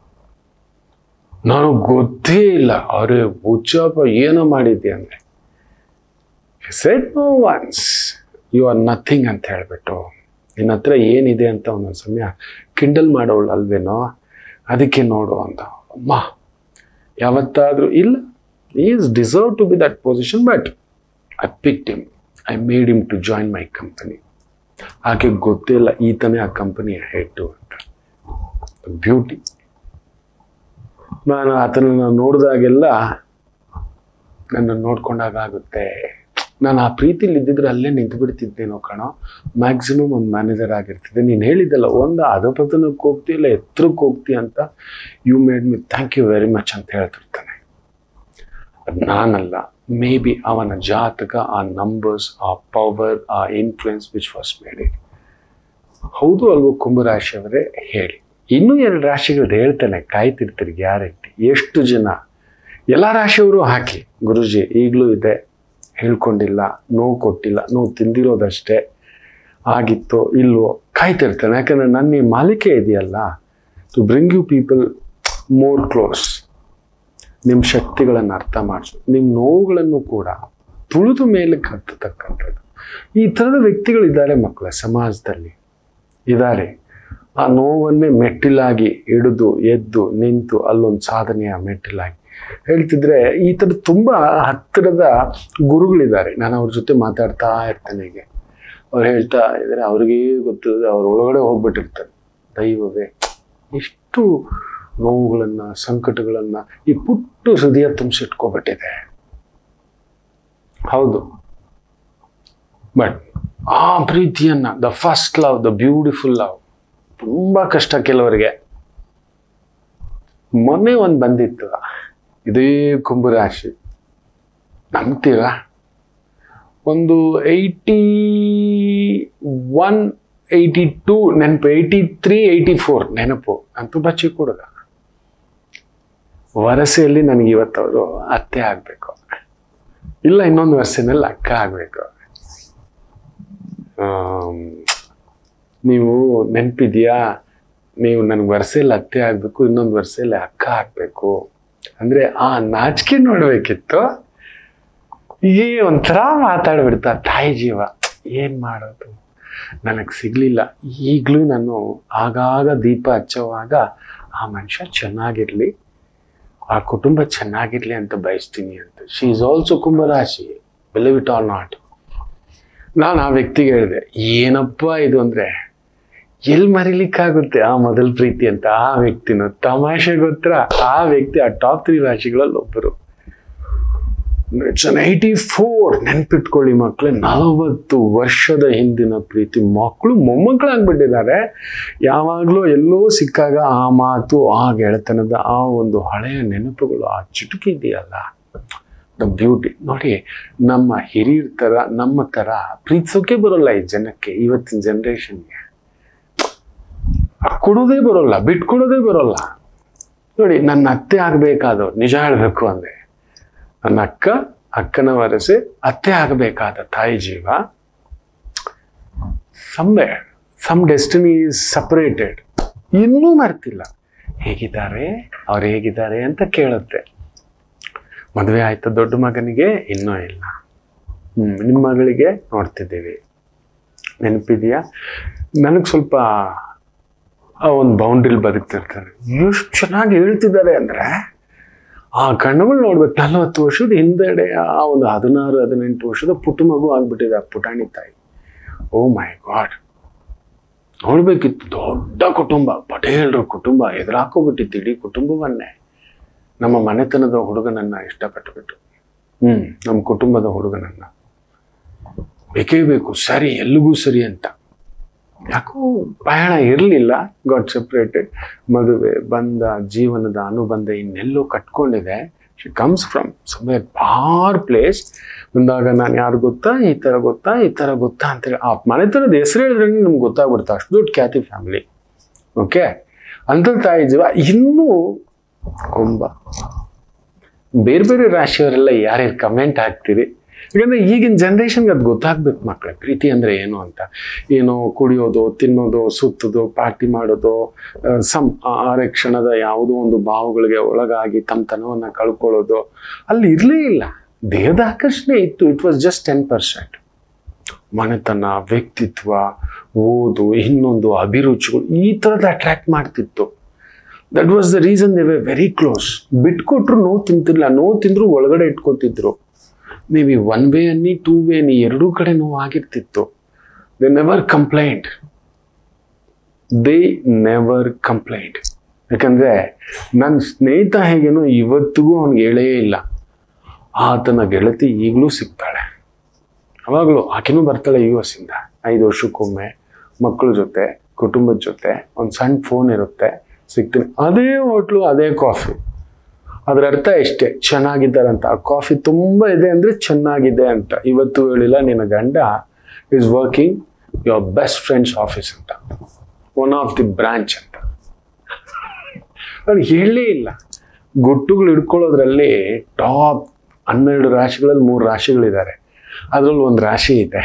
ನಾನು ಗೊತ್ತೇ ಇಲ್ಲ, ಅವರೇ ಹುಚ್ಚಪ್ಪ ಏನೋ ಮಾಡಿದ್ದೆ ಅಂದರೆ said no once you are nothing ಅಂತ ಹೇಳಿಬಿಟ್ಟು ನಿನ್ನ ಹತ್ರ ಏನಿದೆ ಅಂತ ಒಂದೊಂದು ಸಮಯ ಕಿಂಡಲ್ ಮಾಡೋಳು ಅಲ್ವೇನೋ, ಅದಕ್ಕೆ ನೋಡು ಅಂತ. ಅಮ್ಮ ಯಾವತ್ತಾದರೂ ಇಲ್ಲ, he is deserved to be that position, but I picked him, I made him to join my company. ಆಕೆ ಗೊತ್ತಿಲ್ಲ ಈತನೇ ಆ ಕಂಪನಿಯ ಹೆಡ್ ಅಂತ. ಬ್ಯೂಟಿ. ನಾನು ಆತನನ್ನು ನೋಡಿದಾಗೆಲ್ಲ ನನ್ನನ್ನು ನೋಡ್ಕೊಂಡಾಗ ಆಗುತ್ತೆ, ನಾನು ಆ ಪ್ರೀತಿಲಿ ಇದ್ದಿದ್ರೆ ಅಲ್ಲೇ ನಿಂತು ಬಿಡ್ತಿದ್ದೇನೋ ಕಣೋ. ಮ್ಯಾಕ್ಸಿಮಮ್ ಒಂದು ಮ್ಯಾನೇಜರ್ ಆಗಿರ್ತಿದ್ದೆ. ನೀನು ಹೇಳಿದ್ದಲ್ಲ, ಒಂದು ಅಧಪತನಕ್ಕೆ ಹೋಗ್ತೀಯ ಇಲ್ಲ ಎತ್ತರಕ್ಕೆ ಹೋಗ್ತೀಯ ಅಂತ. You made me, thank you very much ಅಂತ ಹೇಳ್ತಿರ್ತಾನೆ. ಅದು ನಾನಲ್ಲ, ಮೇ ಬಿ ಅವನ ಜಾತಕ, ಆ ನಂಬರ್ಸ್, ಆ ಪವರ್, ಆ influence which was made it. ಹೌದು ಅಲ್ವೋ ಕುಂಭರಾಶಿಯವರೇ ಹೇಳಿ. ಇನ್ನೂ ಎರಡು ರಾಶಿಗಳದ್ದು ಹೇಳ್ತಾನೆ, ಕಾಯ್ತಿರ್ತೀರಿ ಗ್ಯಾರಂಟಿ. ಎಷ್ಟು ಜನ ಎಲ್ಲ ರಾಶಿಯವರು ಹಾಕಿ, ಗುರುಜಿ ಈಗಲೂ ಇದೆ, ಹೇಳ್ಕೊಂಡಿಲ್ಲ, ನೋವು ಕೊಟ್ಟಿಲ್ಲ, ನೋವು ತಿಂದಿರೋದಷ್ಟೇ, ಆಗಿತ್ತೋ ಇಲ್ವೋ ಕಾಯ್ತಿರ್ತಾನೆ. ಯಾಕಂದರೆ ನನ್ನ ಈ ಮಾಲಿಕೆ ಇದೆಯಲ್ಲ, to bring you people more close. ನಿಮ್ಮ ಶಕ್ತಿಗಳನ್ನು ಅರ್ಥ ಮಾಡಿಸು, ನಿಮ್ಮ ನೋವುಗಳನ್ನು ಕೂಡ ತುಳಿದು ಮೇಲಕ್ಕೆ ಹತ್ತತಕ್ಕಂಥದ್ದು. ಈ ಥರದ ವ್ಯಕ್ತಿಗಳಿದ್ದಾರೆ ಮಕ್ಕಳ ಸಮಾಜದಲ್ಲಿ ಇದ್ದಾರೆ. ಆ ನೋವನ್ನೇ ಮೆಟ್ಟಿಲಾಗಿ ಹಿಡಿದು ಎದ್ದು ನಿಂತು ಅಲ್ಲೊಂದು ಸಾಧನೆಯ ಮೆಟ್ಟಿಲಾಗಿ ಹೇಳ್ತಿದ್ರೆ ಈ ಥರ ತುಂಬ ಹತ್ತಿರದ ಗುರುಗಳಿದ್ದಾರೆ. ನಾನು ಅವ್ರ ಜೊತೆ ಮಾತಾಡ್ತಾ ಇರ್ತೇನೆ. ಹೀಗೆ ಅವ್ರು ಹೇಳ್ತಾ ಇದ್ದಾರೆ, ಅವ್ರಿಗೇ ಗೊತ್ತಿದೆ, ಅವ್ರ ಒಳಗಡೆ ಹೋಗ್ಬಿಟ್ಟಿರ್ತಾರೆ. ದೈವವೇ, ಎಷ್ಟು ನೋವುಗಳನ್ನು, ಸಂಕಟಗಳನ್ನು ಈ ಪುಟ್ಟು ಹೃದಯ ತುಂಬಿಸಿಟ್ಕೊಬಿಟ್ಟಿದೆ. ಹೌದು, ಬಟ್ ಆ ಪ್ರೀತಿಯನ್ನು, the first love, the beautiful love, ತುಂಬ ಕಷ್ಟ ಕೆಲವರಿಗೆ. ಮೊನ್ನೆ ಒಂದು ಬಂದಿತ್ತು, ಇದೇ ಕುಂಭರಾಶಿ, ನಂಬ್ತೀರಾ? ಒಂದು ಏಯ್ಟಿ ಒನ್ ಏಯ್ಟಿ ಟೂ ನೆನಪು, ಏಯ್ಟಿ ತ್ರೀ ಏಯ್ಟಿ ಫೋರ್ ನೆನಪು. ನಾನು ತುಂಬ ಚಿಕ್ಕ ಹುಡುಗ. ವರಸೆಯಲ್ಲಿ ನನಗೆ ಇವತ್ತವರು ಅತ್ತೆ ಆಗಬೇಕು, ಇಲ್ಲ ಇನ್ನೊಂದು ವರ್ಷದಲ್ಲಿ ಅಕ್ಕ ಆಗಬೇಕು. ನೀವು ನೆನಪಿದೆಯಾ? ನೀವು ನನಗೆ ವರ್ಷದಲ್ಲಿ ಅತ್ತೆ ಆಗಬೇಕು, ಇನ್ನೊಂದು ವರ್ಷದಲ್ಲಿ ಅಕ್ಕ ಆಗಬೇಕು ಅಂದರೆ ಆ ನಾಚಿಕೆ ನೋಡಬೇಕಿತ್ತು. ಹೀಗೆ ಒಂಥರ ಮಾತಾಡ್ಬಿಡ್ತಾ ತಾಯಿ ಜೀವ. ಏನು ಮಾಡೋದು, ನನಗೆ ಸಿಗಲಿಲ್ಲ. ಈಗಲೂ ನಾನು ಆಗಾಗ ದೀಪ ಹಚ್ಚೋವಾಗ ಆ ಮನುಷ್ಯ ಚೆನ್ನಾಗಿರಲಿ, ಆ ಕುಟುಂಬ ಚೆನ್ನಾಗಿರಲಿ ಅಂತ ಬಯಸ್ತೀನಿ ಅಂತ. ಶಿ ಈಸ್ ಆಲ್ಸೋ ಕುಂಭರಾಶಿ, ಬಿಲೀವ್ ಇಟ್ ಆರ್ ನಾಟ್. ನಾನು ಆ ವ್ಯಕ್ತಿಗೆ ಹೇಳಿದೆ, ಏನಪ್ಪ ಇದು ಅಂದರೆ ಎಲ್ಲಿ ಮರಿಲಿಕ್ಕಾಗುತ್ತೆ ಆ ಮೊದಲ ಪ್ರೀತಿ ಅಂತ. ಆ ವ್ಯಕ್ತಿನ ತಮಾಷೆ ಗೊತ್ತರ, ಆ ವ್ಯಕ್ತಿ ಆ ಟಾಪ್ ತ್ರೀ ರಾಶಿಗಳಲ್ಲಿ ಒಬ್ಬರು. ಇಟ್ಸ್ ಅನ್ ಏಯ್ಟಿ ಫೋರ್ ನೆನ್ಪಿಟ್ಕೊಳ್ಳಿ ಮಕ್ಕಳೇ, ನಲವತ್ತು ವರ್ಷದ ಹಿಂದಿನ ಪ್ರೀತಿ. ಮಕ್ಕಳು ಮೊಮ್ಮಕ್ಕಳಾಗ್ಬಿಟ್ಟಿದ್ದಾರೆ. ಯಾವಾಗಲೂ ಎಲ್ಲೋ ಸಿಕ್ಕಾಗ ಆ ಮಾತು, ಆ ಗೆಳೆತನದ ಆ ಒಂದು ಹಳೆಯ ನೆನಪುಗಳು, ಆ ಚುಟುಕಿ ಇದೆಯಲ್ಲ, ದ ಬ್ಯೂಟಿ. ನೋಡಿ, ನಮ್ಮ ಹಿರಿಯರ ಥರ ನಮ್ಮ ಥರ ಪ್ರೀತಿಸೋಕೆ ಬರೋಲ್ಲ ಈ ಜನಕ್ಕೆ, ಇವತ್ತಿನ ಜನ್ರೇಷನ್ಗೆ ಕೊಡೋದೇ ಬರೋಲ್ಲ, ಬಿಟ್ಕೊಡೋದೇ ಬರೋಲ್ಲ. ನೋಡಿ, ನನ್ನ ಅತ್ತೆ ಆಗಬೇಕಾದವ್ರು, ನಿಜ ಹೇಳಬೇಕು ಅಂದರೆ ನನ್ನ ಅಕ್ಕ, ಅಕ್ಕನ ವರಸೆ, ಅತ್ತೆ ಆಗಬೇಕಾದ ತಾಯಿ ಜೀವ, somewhere some destiny is separated, ಇನ್ನೂ ಮರ್ತಿಲ್ಲ. ಹೇಗಿದ್ದಾರೆ ಅವ್ರು, ಹೇಗಿದ್ದಾರೆ ಅಂತ ಕೇಳುತ್ತೆ. ಮದುವೆ ಆಯ್ತು ದೊಡ್ಡ ಮಗನಿಗೆ, ಇನ್ನೂ ಇಲ್ಲ. ಹ್ಞೂ ನಿಮ್ಮ ಮಗಳಿಗೆ ನೋಡ್ತಿದ್ದೀವಿ, ನೆನಪಿದೆಯಾ? ನನಗೆ ಸ್ವಲ್ಪ ಆ ಒಂದು ಬೌಂಡ್ರಿಲಿ ಬದುಕ್ತಿರ್ತಾರೆ. ಎಷ್ಟು ಚೆನ್ನಾಗಿ ಹೇಳ್ತಿದ್ದಾರೆ ಅಂದರೆ ಆ ಕಣ್ಣುಗಳು ನೋಡ್ಬೇಕು. ನಲ್ವತ್ತು ವರ್ಷದ ಹಿಂದೆಡೆ ಆ ಒಂದು ಹದಿನಾರು ಹದಿನೆಂಟು ವರ್ಷದ ಪುಟ್ಟ ಮಗು ಆಗ್ಬಿಟ್ಟಿದೆ ಆ ಪುಟಾಣಿ ತಾಯಿ. ಓ ಮೈ ಗಾಡ್, ನೋಡ್ಬೇಕಿತ್ತು. ದೊಡ್ಡ ಕುಟುಂಬ, ಪಟೇಲ್ರ ಕುಟುಂಬ, ಎದುರಾಕೋಬಿಟ್ಟಿತ್ತು ಇಡೀ ಕುಟುಂಬವನ್ನೇ. ನಮ್ಮ ಮನೆತನದ ಹುಡುಗನನ್ನ ಇಷ್ಟಪಟ್ಟುಬಿಟ್ಟು, ಹ್ಮ್ ನಮ್ಮ ಕುಟುಂಬದ ಹುಡುಗನನ್ನ ಬೇಕೇ ಬೇಕು, ಸರಿ ಎಲ್ಲಿಗೂ ಸರಿ ಅಂತ. ಯಾಕೋ ಪಯಣ ಇರಲಿಲ್ಲ, ಗಾಟ್ ಸೆಪ್ರೇಟೆಡ್. ಮದುವೆ ಬಂದ, ಜೀವನದ ಅನುಬಂಧ ಇನ್ನೆಲ್ಲೋ ಕಟ್ಕೊಂಡಿದೆ. She comes from somewhere far place. ಬಂದಾಗ ನಾನು ಯಾರು ಗೊತ್ತಾ, ಈ ಥರ ಗೊತ್ತಾ, ಈ ಥರ ಗೊತ್ತಾ ಅಂತೇಳಿ ಆ ಮನೆತನದ ಹೆಸರು ಹೇಳಿದ್ರೆ ನಮ್ಗೆ ಗೊತ್ತಾಗ್ಬಿಡ್ತಾ, ಅಷ್ಟು ದೊಡ್ಡ ಖ್ಯಾತಿ ಫ್ಯಾಮಿಲಿ. ಓಕೆ, ಅಂಥ ತಾಯಿ ಜೀವ. ಇನ್ನೂ ಕುಂಭ. ಬೇರೆ ಬೇರೆ ರಾಶಿಯವರೆಲ್ಲ ಯಾರ್ಯಾರು ಕಮೆಂಟ್ ಹಾಕ್ತೀರಿ? ಯಾಕಂದರೆ ಈಗಿನ ಜನ್ರೇಷನ್ಗೆ ಅದು ಗೊತ್ತಾಗ್ಬೇಕು ಮಕ್ಕಳೇ, ಪ್ರೀತಿ ಅಂದರೆ ಏನು ಅಂತ. ಏನೋ ಕುಡಿಯೋದು, ತಿನ್ನೋದು, ಸುತ್ತೋದು, ಪಾರ್ಟಿ ಮಾಡೋದು, ಸಮ್ ಆರಕ್ಷಣದ ಯಾವುದೋ ಒಂದು ಭಾವಗಳಿಗೆ ಒಳಗಾಗಿ ತಮ್ಮತನವನ್ನು ಕಳ್ಕೊಳ್ಳೋದು ಅಲ್ಲಿ ಇರಲೇ ಇಲ್ಲ. ದೇಹದ ಆಕರ್ಷಣೆ ಇತ್ತು, it was just ten percent. ಮನೆತನ, ವ್ಯಕ್ತಿತ್ವ, ಓದು, ಇನ್ನೊಂದು ಅಭಿರುಚಿಗಳು ಈ ಥರದ್ದು ಅಟ್ರ್ಯಾಕ್ಟ್ ಮಾಡ್ತಿತ್ತು. That was the reason they were very close. ಬಿಟ್ಕೊಟ್ರು ನೋವು ತಿಂತಿರ್ಲಿಲ್ಲ, ನೋವು ತಿಂದ್ರು ಒಳಗಡೆ ಇಟ್ಕೊತಿದ್ರು. ನೀವು ಒನ್ ವೇ ಅನ್ನಿ, ಟೂ ವೇ ಅನ್ನಿ, ಎರಡೂ ಕಡೆ ನೋವು ಆಗಿರ್ತಿತ್ತು. They never complaint, they never complaint. ಯಾಕಂದರೆ ನನ್ನ ಸ್ನೇಹಿತ ಹೇಗೇನೋ ಇವತ್ತಿಗೂ ಅವನಿಗೆ ಹೇಳೇ ಇಲ್ಲ. ಆತನ ಗೆಳತಿ ಈಗಲೂ ಸಿಗ್ತಾಳೆ, ಅವಾಗಲೂ ಆಕೆನೂ ಬರ್ತಾಳೆ ಯು ಎಸ್ ಇಂದ. ಐದು ವರ್ಷಕ್ಕೊಮ್ಮೆ ಮಕ್ಕಳ ಜೊತೆ, ಕುಟುಂಬದ ಜೊತೆ ಒಂದು ಸಣ್ಣ ಫೋನ್ ಇರುತ್ತೆ, ಸಿಗ್ತೀನಿ. ಅದೇ ಹೋಟ್ಲು, ಅದೇ ಕಾಫಿ. ಅದರ ಅರ್ಥ ಇಷ್ಟೇ, ಚೆನ್ನಾಗಿದ್ದಾರಂತ. ಆ ಕಾಫಿ ತುಂಬ ಇದೆ ಅಂದರೆ ಚೆನ್ನಾಗಿದೆ ಅಂತ. ಇವತ್ತು ಹೇಳಿಲ್ಲ ನಿನ್ನ ಗಂಡ is working your best friends office ಅಂತ, ಒನ್ ಆಫ್ ದಿ ಬ್ರಾಂಚ್ ಅಂತ. ಅದು ಹೇಳಲೇ ಇಲ್ಲ. ಗುಟ್ಟುಗಳು ಹಿಡ್ಕೊಳ್ಳೋದ್ರಲ್ಲಿ ಟಾಪ್ ಹನ್ನೆರಡು ರಾಶಿಗಳಲ್ಲಿ ಮೂರು ರಾಶಿಗಳಿದ್ದಾರೆ, ಅದರಲ್ಲಿ ಒಂದು ರಾಶಿ ಇದೆ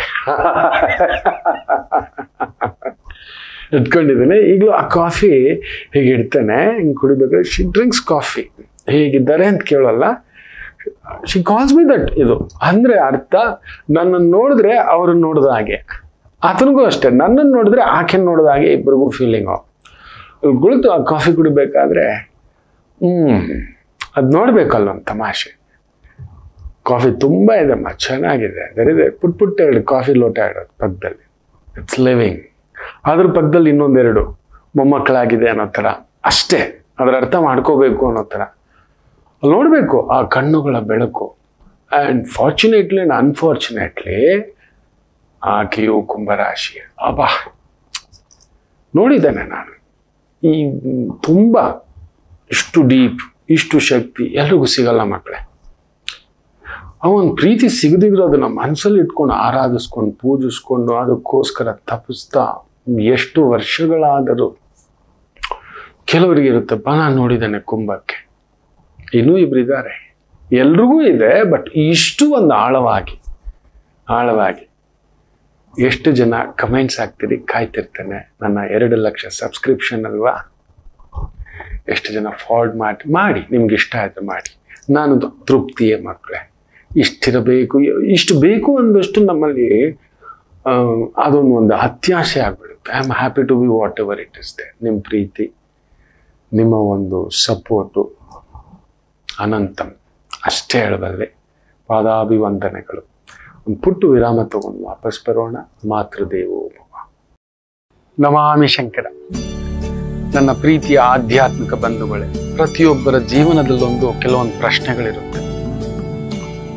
ಇಟ್ಕೊಂಡಿದ್ದೇನೆ. ಈಗಲೂ ಆ ಕಾಫಿ ಹೀಗೆ ಇಡ್ತಾನೆ, ಹಿಂಗೆ ಕುಡಿಬೇಕಾದ್ರೆ ಶಿ ಡ್ರಿಂಕ್ಸ್ ಕಾಫಿ. ಹೇಗಿದ್ದಾರೆ ಅಂತ ಕೇಳಲ್ಲ, ಶಿ ಕಾಲ್ಸ್ ಮಿ ದಟ್. ಇದು ಅಂದರೆ ಅರ್ಥ, ನನ್ನನ್ನು ನೋಡಿದ್ರೆ ಅವ್ರನ್ನ ನೋಡಿದ ಹಾಗೆ, ಆತನಿಗೂ ಅಷ್ಟೇ ನನ್ನನ್ನು ನೋಡಿದ್ರೆ ಆಕೆನ ನೋಡಿದ ಹಾಗೆ, ಇಬ್ಬರಿಗೂ ಫೀಲಿಂಗು. ಕುಳಿತು ಆ ಕಾಫಿ ಕುಡಿಬೇಕಾದ್ರೆ ಹ್ಞೂ ಅದು ನೋಡಬೇಕಲ್ಲ ಒಂದು ತಮಾಷೆ. ಕಾಫಿ ತುಂಬ ಇದೆಮ್ಮ, ಚೆನ್ನಾಗಿದೆ, ಅದರಿದೆ. ಪುಟ್ ಪುಟ್ಟ ಎರಡು ಕಾಫಿ ಲೋಟ ಇಡೋದು ಪಕ್ಕದಲ್ಲಿ, ಇಟ್ಸ್ ಲಿವಿಂಗ್. ಅದ್ರ ಪಕ್ಕದಲ್ಲಿ ಇನ್ನೊಂದೆರಡು ಮೊಮ್ಮಕ್ಕಳಾಗಿದೆ ಅನ್ನೋ ಥರ ಅಷ್ಟೇ. ಅದರ ಅರ್ಥ ಮಾಡ್ಕೋಬೇಕು ಅನ್ನೋ ಥರ ಅಲ್ಲಿ ನೋಡಬೇಕು ಆ ಕಣ್ಣುಗಳ ಬೆಳಕು. ಆ್ಯಂಡ್ ಫಾರ್ಚುನೇಟ್ಲಿ ಆ್ಯಂಡ್ ಅನ್ಫಾರ್ಚುನೇಟ್ಲಿ ಆಕೆಯು ಕುಂಭರಾಶಿ. ಅಬ್ಬಾ, ನೋಡಿದ್ದೇನೆ ನಾನು. ಈ ತುಂಬ ಇಷ್ಟು ಡೀಪ್, ಇಷ್ಟು ಶಕ್ತಿ ಎಲ್ರಿಗೂ ಸಿಗಲ್ಲ ಮಕ್ಕಳೇ. ಅವನ ಪ್ರೀತಿ ಸಿಗದಿದ್ರು ಅದನ್ನು ಮನಸ್ಸಲ್ಲಿ ಇಟ್ಕೊಂಡು ಆರಾಧಿಸ್ಕೊಂಡು ಪೂಜಿಸ್ಕೊಂಡು ಅದಕ್ಕೋಸ್ಕರ ತಪಿಸ್ತಾ ಎಷ್ಟು ವರ್ಷಗಳಾದರೂ ಕೆಲವರಿಗೆ ಇರುತ್ತಪ್ಪ. ನಾನು ನೋಡಿದ್ದೇನೆ ಕುಂಭಕ್ಕೆ, ಇನ್ನೂ ಇಬ್ಬರಿದ್ದಾರೆ, ಎಲ್ರಿಗೂ ಇದೆ. ಬಟ್ ಇಷ್ಟು ಒಂದು ಆಳವಾಗಿ ಆಳವಾಗಿ ಎಷ್ಟು ಜನ ಕಮೆಂಟ್ಸ್ ಹಾಕ್ತೀರಿ, ಕಾಯ್ತಿರ್ತೇನೆ. ನನ್ನ ಎರಡು ಲಕ್ಷ ಸಬ್ಸ್ಕ್ರಿಪ್ಷನ್ ಅಲ್ವಾ, ಎಷ್ಟು ಜನ ಫಾರ್ವರ್ಡ್ ಮಾಡಿ ಮಾಡಿ ನಿಮ್ಗೆ ಇಷ್ಟ ಆಯಿತು ಮಾಡಿ. ನಾನು ತೃಪ್ತಿಯೇ ಮಕ್ಕಳೇ. ಇಷ್ಟಿರಬೇಕು, ಇಷ್ಟು ಬೇಕು ಅಂದಷ್ಟು ನಮ್ಮಲ್ಲಿ ಅದೊಂದು ಒಂದು ಅತ್ಯಾಸೆ ಆಗ್ಬಿಡುತ್ತೆ. I am happy to be whatever it is there. ನಿಮ್ಮ ಪ್ರೀತಿ, ನಿಮ್ಮ ಒಂದು ಸಪೋರ್ಟು ಅನಂತಂ ಅಷ್ಟೇ ಹೇಳಬಲ್ಲೆ. ಪಾದಾಭಿವಂದನೆಗಳು. ಒಂದು ಪುಟ್ಟು ವಿರಾಮ ತಗೊಂಡು ವಾಪಸ್ ಬರೋಣ. ಮಾತೃದೇವೋ ಭವ. ನಮಾಮಿ ಶಂಕರ. ನನ್ನ ಪ್ರೀತಿಯ ಆಧ್ಯಾತ್ಮಿಕ ಬಂಧುಗಳೇ, ಪ್ರತಿಯೊಬ್ಬರ ಜೀವನದಲ್ಲೊಂದು ಕೆಲವೊಂದು ಪ್ರಶ್ನೆಗಳಿರುತ್ತೆ.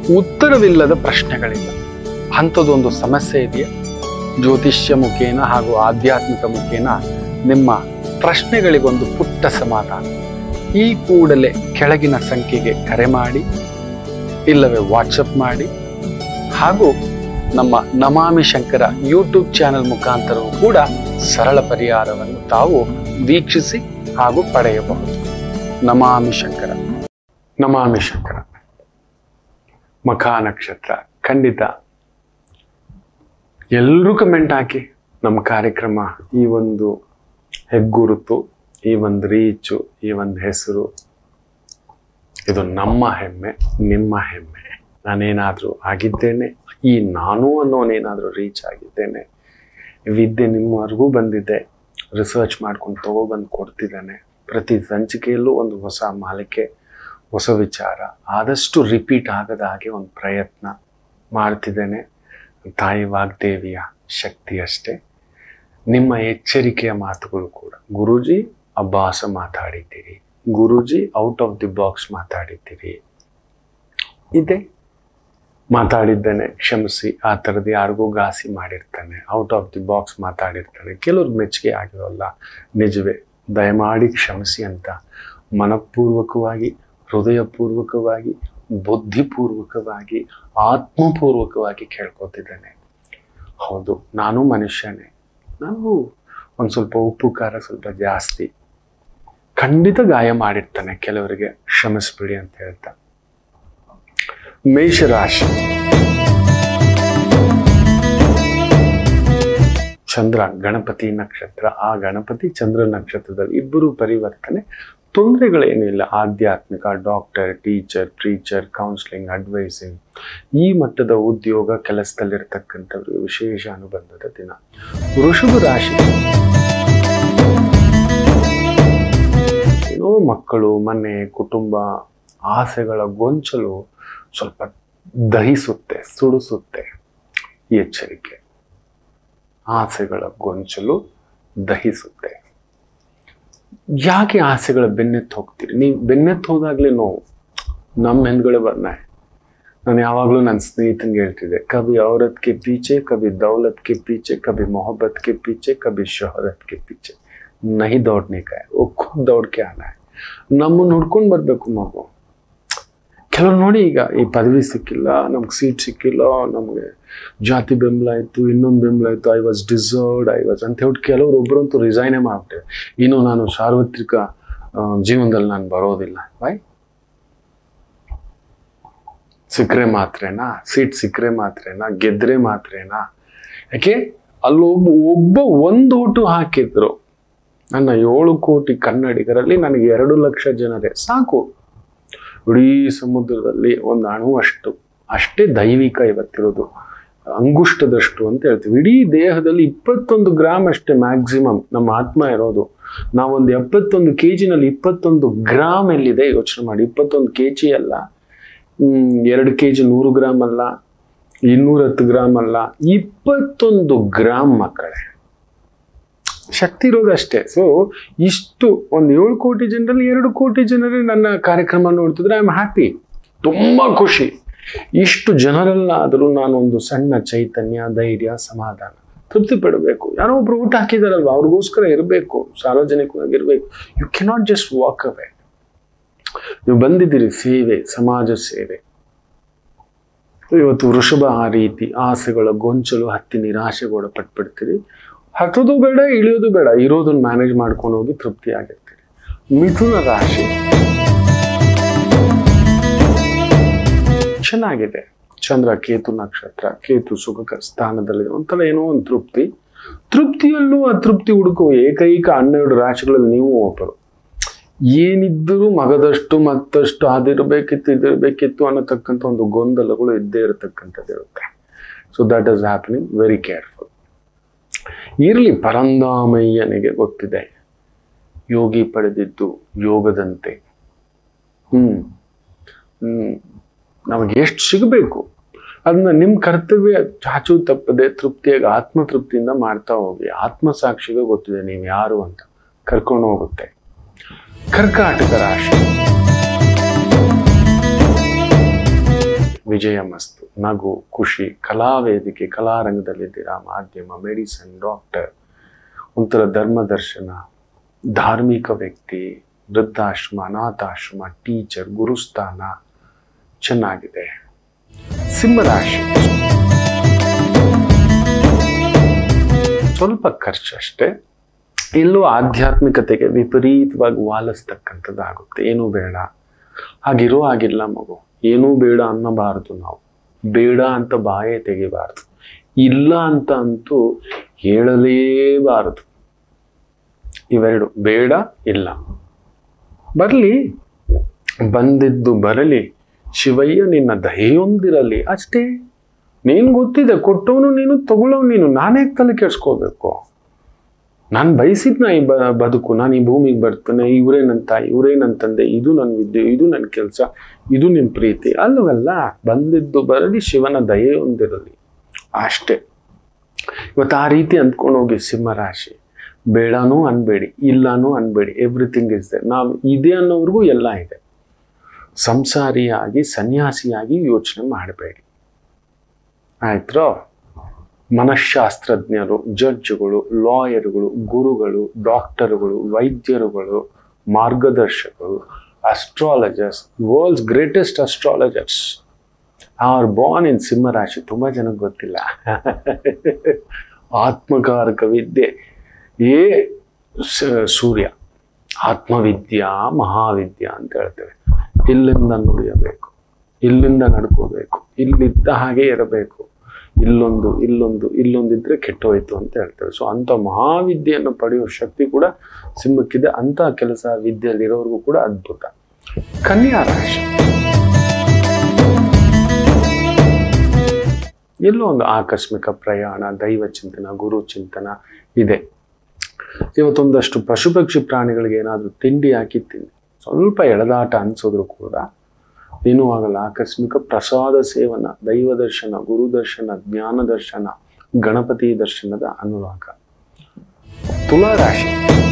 ಉತ್ತರವಿಲ್ಲದ ಪ್ರಶ್ನೆಗಳಿಲ್ಲ. ಅಂಥದ್ದೊಂದು ಸಮಸ್ಯೆ ಇದೆಯಾ? ಜ್ಯೋತಿಷ್ಯ ಮುಖೇನ ಹಾಗೂ ಆಧ್ಯಾತ್ಮಿಕ ಮುಖೇನ ನಿಮ್ಮ ಪ್ರಶ್ನೆಗಳಿಗೊಂದು ಪುಟ್ಟ ಸಮಾಧಾನ. ಈ ಕೂಡಲೇ ಕೆಳಗಿನ ಸಂಖ್ಯೆಗೆ ಕರೆ ಮಾಡಿ, ಇಲ್ಲವೇ ವಾಟ್ಸಪ್ ಮಾಡಿ, ಹಾಗೂ ನಮ್ಮ ನಮಾಮಿ ಶಂಕರ ಯೂಟ್ಯೂಬ್ ಚಾನೆಲ್ ಮುಖಾಂತರವೂ ಕೂಡ ಸರಳ ಪರಿಹಾರವನ್ನು ತಾವು ವೀಕ್ಷಿಸಿ ಹಾಗೂ ಪಡೆಯಬಹುದು. ನಮಾಮಿ ಶಂಕರ. ನಮಾಮಿ ಶಂಕರ. ಮಖ ನಕ್ಷತ್ರ ಖಂಡಿತ ಎಲ್ಲರೂ ಕಮೆಂಟ್ ಹಾಕಿ. ನಮ್ಮ ಕಾರ್ಯಕ್ರಮ ಈ ಒಂದು ಹೆಗ್ಗುರುತು, ಈ ಒಂದು ರೀಚು, ಈ ಒಂದು ಹೆಸರು, ಇದು ನಮ್ಮ ಹೆಮ್ಮೆ, ನಿಮ್ಮ ಹೆಮ್ಮೆ. ನಾನೇನಾದರೂ ಆಗಿದ್ದೇನೆ, ಈ ನಾನು ಅನ್ನೋನೇನಾದರೂ ರೀಚ್ ಆಗಿದ್ದೇನೆ, ವಿದ್ಯೆ ನಿಮ್ಮವರೆಗೂ ಬಂದಿದೆ, ರಿಸರ್ಚ್ ಮಾಡ್ಕೊಂಡು ತಗೊಬಂದು ಕೊಡ್ತಿದ್ದಾನೆ. ಪ್ರತಿ ಸಂಚಿಕೆಯಲ್ಲೂ ಒಂದು ಹೊಸ ಮಾಲಿಕೆ, ಹೊಸ ವಿಚಾರ, ಆದಷ್ಟು ರಿಪೀಟ್ ಆಗದ ಹಾಗೆ ಒಂದು ಪ್ರಯತ್ನ ಮಾಡ್ತಿದ್ದೇನೆ. ತಾಯಿ ವಾಗ್ದೇವಿಯ ಶಕ್ತಿ ಅಷ್ಟೇ. ನಿಮ್ಮ ಎಚ್ಚರಿಕೆಯ ಮಾತುಗಳು ಕೂಡ, ಗುರೂಜಿ ಅಭಾಸ ಮಾತಾಡಿದ್ದೀರಿ, Guruji out of the box ಮಾತಾಡಿದ್ದೀರಿ, ಇದೆ ಮಾತಾಡಿದ್ದೇನೆ, ಕ್ಷಮಿಸಿ. ಆ ಥರದ್ದು ಯಾರಿಗೂ ಘಾಸಿ ಮಾಡಿರ್ತಾನೆ, ಔಟ್ ಆಫ್ ದಿ ಬಾಕ್ಸ್ ಮಾತಾಡಿರ್ತಾನೆ, ಕೆಲವ್ರಿಗೆ ಮೆಚ್ಚುಗೆ ಆಗಿರೋಲ್ಲ, ನಿಜವೇ, ದಯಮಾಡಿ ಕ್ಷಮಿಸಿ ಅಂತ ಮನಪೂರ್ವಕವಾಗಿ, ಹೃದಯಪೂರ್ವಕವಾಗಿ, ಬುದ್ಧಿಪೂರ್ವಕವಾಗಿ, ಆತ್ಮಪೂರ್ವಕವಾಗಿ ಕೇಳ್ಕೊತಿದ್ದೇನೆ. ಹೌದು, ನಾನು ಮನುಷ್ಯನೇ, ನಾನು ಒಂದು ಸ್ವಲ್ಪ ಉಪ್ಪು ಖಾರ ಸ್ವಲ್ಪ ಜಾಸ್ತಿ, ಖಂಡಿತ ಗಾಯ ಮಾಡಿರ್ತಾನೆ, ಕೆಲವರಿಗೆ ಕ್ಷಮಿಸ್ಬಿಡಿ ಅಂತ ಹೇಳ್ತಾ. ಮೇಷರಾಶಿ. ಚಂದ್ರ ಗಣಪತಿ ನಕ್ಷತ್ರ. ಆ ಗಣಪತಿ ಚಂದ್ರ ನಕ್ಷತ್ರದಲ್ಲಿ ಇಬ್ಬರು ಪರಿವರ್ತನೆ, ತೊಂದರೆಗಳೇನೂ ಇಲ್ಲ. ಆಧ್ಯಾತ್ಮಿಕ, doctor, teacher, preacher, counselling, advising, ಈ ಮಟ್ಟದ ಉದ್ಯೋಗ ಕೆಲಸದಲ್ಲಿರ್ತಕ್ಕಂಥವ್ರಿಗೆ ವಿಶೇಷ ಅನುಬಂಧದ ದಿನ. ವೃಷಭ ರಾಶಿ. ಏನೋ ಮಕ್ಕಳು, ಮನೆ, ಕುಟುಂಬ, ಆಸೆಗಳ ಗೊಂಚಲು ಸ್ವಲ್ಪ ದಹಿಸುತ್ತೆ, ಸುಡಿಸುತ್ತೆ. ಈ ಎಚ್ಚರಿಕೆ. ಆಸೆಗಳ ಗೊಂಚಲು ದಹಿಸುತ್ತೆ. ಯಾಕೆ ಆಸೆಗಳ ಬೆನ್ನೆತ್ತು ಹೋಗ್ತೀರಿ? ನೀವು ಬೆನ್ನೆತ್ತು ಹೋದಾಗ್ಲೇ ನೋವು. ನಮ್ಮ ಹಿಂದ್ಗಡೆ ಬರ್ನ. ನಾನು ಯಾವಾಗಲೂ ನನ್ನ ಸ್ನೇಹಿತನಿಗೆ ಹೇಳ್ತಿದ್ದೆ, ಕभी औरत के पीछे, कभी दौलत के पीछे, कभी मोहब्बत के पीछे, कभी शोहरत के पीछे नहीं दौड़ने का है, वो खुद दौड़ के आना है. ನಮ್ಮನ್ನು ಹುಡ್ಕೊಂಡು ಬರ್ಬೇಕು ಮಗು. ಕೆಲವ್ರು ನೋಡಿ, ಈಗ ಈ ಪದವಿ ಸಿಕ್ಕಿಲ್ಲ, ನಮ್ಗೆ ಸೀಟ್ ಸಿಕ್ಕಿಲ್ಲ, ನಮಗೆ ಜಾತಿ ಬೆಂಬಲ ಆಯಿತು, ಇನ್ನೊಂದು ಬೆಂಬಲ ಆಯಿತು, I was deserved, I was ಅಂತ ಹೇಳಿ ಕೆಲವರು ಒಬ್ಬರಂತೂ ರಿಸೈನೇ ಮಾಡ್ಬಿಟ್ಟೆ. ಇನ್ನು ನಾನು ಸಾರ್ವತ್ರಿಕ ಜೀವನದಲ್ಲಿ ನಾನು ಬರೋದಿಲ್ಲ. ವೈ? ಸಿಕ್ಕರೆ ಮಾತ್ರೇನಾ? ಸೀಟ್ ಸಿಕ್ಕರೆ ಮಾತ್ರೇನಾ? ಗೆದ್ರೆ ಮಾತ್ರೇನಾ? ಯಾಕೆ ಅಲ್ಲೊಬ್ಬ ಒಬ್ಬ ಒಂದು ಓಟು ಹಾಕಿದ್ರು. ನನ್ನ ಏಳು ಕೋಟಿ ಕನ್ನಡಿಗರಲ್ಲಿ ನನಗೆ ಎರಡು ಲಕ್ಷ ಜನರೇ ಸಾಕು. ಇಡೀ ಸಮುದ್ರದಲ್ಲಿ ಒಂದು ಅಣು ಅಷ್ಟು, ಅಷ್ಟೇ ದೈವಿಕ ಇವತ್ತಿರೋದು, ಅಂಗುಷ್ಟದಷ್ಟು ಅಂತ ಹೇಳ್ತೀವಿ. ಇಡೀ ದೇಹದಲ್ಲಿ ಇಪ್ಪತ್ತೊಂದು ಗ್ರಾಮ್ ಅಷ್ಟೇ ಮ್ಯಾಕ್ಸಿಮಮ್ ನಮ್ಮ ಆತ್ಮ ಇರೋದು. ನಾವೊಂದು ಎಪ್ಪತ್ತೊಂದು ಕೆ ಜಿನಲ್ಲಿ ಇಪ್ಪತ್ತೊಂದು ಗ್ರಾಮ್ ಎಲ್ಲಿದೆ ಯೋಚನೆ ಮಾಡಿ. ಇಪ್ಪತ್ತೊಂದು ಕೆ ಜಿ ಅಲ್ಲ, ಎರಡು ಕೆ ಜಿ ನೂರು ಗ್ರಾಮ್ ಅಲ್ಲ, ಇನ್ನೂರ ಹತ್ತು ಗ್ರಾಮ್ ಅಲ್ಲ, ಇಪ್ಪತ್ತೊಂದು ಗ್ರಾಮ್ ಮಕ್ಕಳೇ ಶಕ್ತಿ ಇರೋದಷ್ಟೇ. ಸೊ ಇಷ್ಟು ಒಂದು ಏಳು ಕೋಟಿ ಜನರಲ್ಲಿ ಎರಡು ಕೋಟಿ ಜನರೇ ನನ್ನ ಕಾರ್ಯಕ್ರಮ ನೋಡ್ತಿದ್ರೆ ಐ ಆಮ್ ಹ್ಯಾಪಿ, ತುಂಬ ಖುಷಿ. ಇಷ್ಟು ಜನರಲ್ಲಾದರೂ ನಾನೊಂದು ಸಣ್ಣ ಚೈತನ್ಯ, ಧೈರ್ಯ, ಸಮಾಧಾನ, ತೃಪ್ತಿ ಪಡಬೇಕು. ಯಾರೋ ಒಬ್ರು ಊಟ ಹಾಕಿದಾರಲ್ವ, ಅವ್ರಿಗೋಸ್ಕರ ಇರಬೇಕು, ಸಾರ್ವಜನಿಕವಾಗಿರ್ಬೇಕು. You cannot just walk away. ನೀವು ಬಂದಿದ್ದೀರಿ ಸೇವೆ, ಸಮಾಜ ಸೇವೆ. ಇವತ್ತು ವೃಷಭ ಆ ರೀತಿ ಆಸೆಗಳ ಗೊಂಚಲು ಹತ್ತಿ ನಿರಾಶೆಗೊಳ ಪಟ್ಬಿಡ್ತೀರಿ. ಹತ್ತೋದು ಬೇಡ, ಇಳಿಯೋದು ಬೇಡ, ಇರೋದನ್ನ ಮ್ಯಾನೇಜ್ ಮಾಡ್ಕೊಂಡು ಹೋಗಿ ತೃಪ್ತಿ ಆಗಿರ್ತೀರಿ. ಮಿಥುನ ರಾಶಿ ಚೆನ್ನಾಗಿದೆ. ಚಂದ್ರ ಕೇತು ನಕ್ಷತ್ರ, ಕೇತು ಸುಖ ಸ್ಥಾನದಲ್ಲಿದೆ. ಒಂಥರ ಏನೋ ಒಂದು ತೃಪ್ತಿ. ತೃಪ್ತಿಯಲ್ಲೂ ಅತೃಪ್ತಿ ಹುಡುಕುವ ಏಕೈಕ ಹನ್ನೆರಡು ರಾಶಿಗಳಲ್ಲಿ ನೀವು ಒಬ್ಬರು. ಏನಿದ್ದರೂ ಮಗದಷ್ಟು ಮತ್ತಷ್ಟು ಅದಿರಬೇಕಿತ್ತು, ಇದಿರಬೇಕಿತ್ತು ಅನ್ನತಕ್ಕಂಥ ಒಂದು ಗೊಂದಲಗಳು ಇದ್ದೇ ಇರತಕ್ಕಂಥದ್ದು ಇರುತ್ತೆ. So that is happening. Very careful. ಇರಲಿ, ಪರಂದಾಮಯ್ಯನಿಗೆ ಗೊತ್ತಿದೆ, ಯೋಗಿ ಪಡೆದಿದ್ದು ಯೋಗದಂತೆ. ಹ್ಮ್ ಹ್ಮ್ ನಮಗೆ ಎಷ್ಟು ಸಿಗಬೇಕು ಅದನ್ನ ನಿಮ್ಮ ಕರ್ತವ್ಯ ಚಾಚು ತಪ್ಪದೆ ತೃಪ್ತಿಯಾಗಿ ಆತ್ಮತೃಪ್ತಿಯಿಂದ ಮಾಡ್ತಾ ಹೋಗಿ. ಆತ್ಮಸಾಕ್ಷಿಗೆ ಗೊತ್ತಿದೆ ನೀವು ಯಾರು ಅಂತ, ಕರ್ಕೊಂಡು ಹೋಗುತ್ತೆ. ಕರ್ಕಾಟಕ ರಾಶಿ ವಿಜಯ ಮಸ್ತು. ನಗು, ಖುಷಿ, ಕಲಾವೇದಿಕೆ, ಕಲಾರಂಗದಲ್ಲಿದ್ದೀರಾ, ಮಾಧ್ಯಮ, ಮೆಡಿಸನ್, ಡಾಕ್ಟರ್, ಒಂಥರ ಧರ್ಮದರ್ಶನ, ಧಾರ್ಮಿಕ ವ್ಯಕ್ತಿ, ವೃದ್ಧಾಶ್ರಮ, ಅನಾಥಾಶ್ರಮ, ಟೀಚರ್, ಗುರುಸ್ಥಾನ ಚೆನ್ನಾಗಿದೆ. ಸಿಂಹರಾಶಿ ಸ್ವಲ್ಪ ಖರ್ಚಷ್ಟೇ. ಎಲ್ಲೋ ಆಧ್ಯಾತ್ಮಿಕತೆಗೆ ವಿಪರೀತವಾಗಿ ವಾಲಿಸ್ತಕ್ಕಂಥದ್ದಾಗುತ್ತೆ. ಏನೂ ಬೇಡ, ಹಾಗಿರೋ ಆಗಿಲ್ಲ ಮಗು, ಏನೂ ಬೇಡ ಅನ್ನಬಾರದು. ನಾವು ಬೇಡ ಅಂತ ಬಾಯೇ ತೆಗಿಬಾರ್ದು, ಇಲ್ಲ ಅಂತ ಅಂತೂ ಹೇಳಲೇಬಾರದು. ಇವೆರಡು, ಬೇಡ ಇಲ್ಲ. ಬರಲಿ, ಬಂದಿದ್ದು ಬರಲಿ, ಶಿವಯ್ಯ ನಿನ್ನ ದಯೆಯೊಂದಿರಲಿ ಅಷ್ಟೇ. ನೀನು ಗೊತ್ತಿದೆ, ಕೊಟ್ಟವನು ನೀನು, ತಗೊಳ್ಳೋನು ನೀನು. ನಾನೇ ತಲೆ ಕೆಡ್ಸ್ಕೋಬೇಕು? ನಾನು ಬಯಸಿದ್ನ ಈ ಬ ಬದುಕು ನಾನು ಈ ಭೂಮಿಗೆ ಬರ್ತೇನೆ, ಇವರೇ ನನ್ನ ತಾಯಿ, ಇವರೇ ನನ್ನ ತಂದೆ, ಇದು ನನ್ನ ವಿದ್ಯೆ, ಇದು ನನ್ನ ಕೆಲಸ, ಇದು ನಿಮ್ಮ ಪ್ರೀತಿ ಅಲ್ಲವಲ್ಲ. ಬಂದಿದ್ದು ಬರಲಿ, ಶಿವನ ದಯೆ ಹೊಂದಿರಲಿ ಅಷ್ಟೇ. ಇವತ್ತು ಆ ರೀತಿ ಅಂದ್ಕೊಂಡು ಹೋಗಿ ಸಿಂಹರಾಶಿ. ಬೇಡನೂ ಅನ್ಬೇಡಿ, ಇಲ್ಲನೂ ಅನ್ಬೇಡಿ. Everything is there. ನಾವು ಇದೆ ಅನ್ನೋವ್ರಿಗೂ ಎಲ್ಲ ಇದೆ. ಸಂಸಾರಿಯಾಗಿ ಸನ್ಯಾಸಿಯಾಗಿ ಯೋಚನೆ ಮಾಡಬೇಡಿ, ಆಯ್ತೋ? ಮನಃಶಾಸ್ತ್ರಜ್ಞರು, ಜಡ್ಜ್ಗಳು, ಲಾಯರ್ಗಳು, ಗುರುಗಳು, ಡಾಕ್ಟರ್ಗಳು, ವೈದ್ಯರುಗಳು, ಮಾರ್ಗದರ್ಶಕರು, astrologers, world's greatest astrologers are born in ಸಿಂಹರಾಶಿ. ತುಂಬ ಜನಕ್ಕೆ ಗೊತ್ತಿಲ್ಲ. ಆತ್ಮಕಾರಕ ವಿದ್ಯೆ ಏ ಸೂರ್ಯ, ಆತ್ಮವಿದ್ಯಾ ಮಹಾವಿದ್ಯಾ ಅಂತ ಹೇಳ್ತೇವೆ. ಇಲ್ಲಿಂದ ನುಡಿಯಬೇಕು, ಇಲ್ಲಿಂದ ನಡ್ಕೋಬೇಕು, ಇಲ್ಲಿದ್ದ ಹಾಗೆ ಇರಬೇಕು. ಇಲ್ಲೊಂದು ಇಲ್ಲೊಂದು ಇಲ್ಲೊಂದಿದ್ರೆ ಕೆಟ್ಟೋಯ್ತು ಅಂತ ಹೇಳ್ತೇವೆ. ಸೊ ಅಂಥ ಮಹಾವಿದ್ಯೆಯನ್ನು ಪಡೆಯುವ ಶಕ್ತಿ ಕೂಡ ಸಿಂಹಕ್ಕಿದೆ. ಅಂಥ ಕೆಲಸ ವಿದ್ಯೆಯಲ್ಲಿರೋರ್ಗೂ ಕೂಡ ಅದ್ಭುತ. ಕನ್ಯಾ ರಾಶಿ ಎಲ್ಲೋ ಒಂದು ಆಕಸ್ಮಿಕ ಪ್ರಯಾಣ, ದೈವ ಚಿಂತನ, ಗುರು ಚಿಂತನ ಇದೆ. ಇವತ್ತೊಂದಷ್ಟು ಪಶು ಪಕ್ಷಿ ಪ್ರಾಣಿಗಳಿಗೆ ಏನಾದರೂ ತಿಂಡಿ ಹಾಕಿ ತಿಂಡಿ ಸ್ವಲ್ಪ ಎಳೆದಾಟ ಅನ್ಸೋದ್ರು ಕೂಡ ಏನೂ ಆಗಲ್ಲ. ಆಕಸ್ಮಿಕ ಪ್ರಸಾದ ಸೇವನ, ದೈವ ದರ್ಶನ, ಗುರು ದರ್ಶನ, ಜ್ಞಾನ ದರ್ಶನ, ಗಣಪತಿ ದರ್ಶನದ ಅನುರಾಗ. ತುಲಾ ರಾಶಿ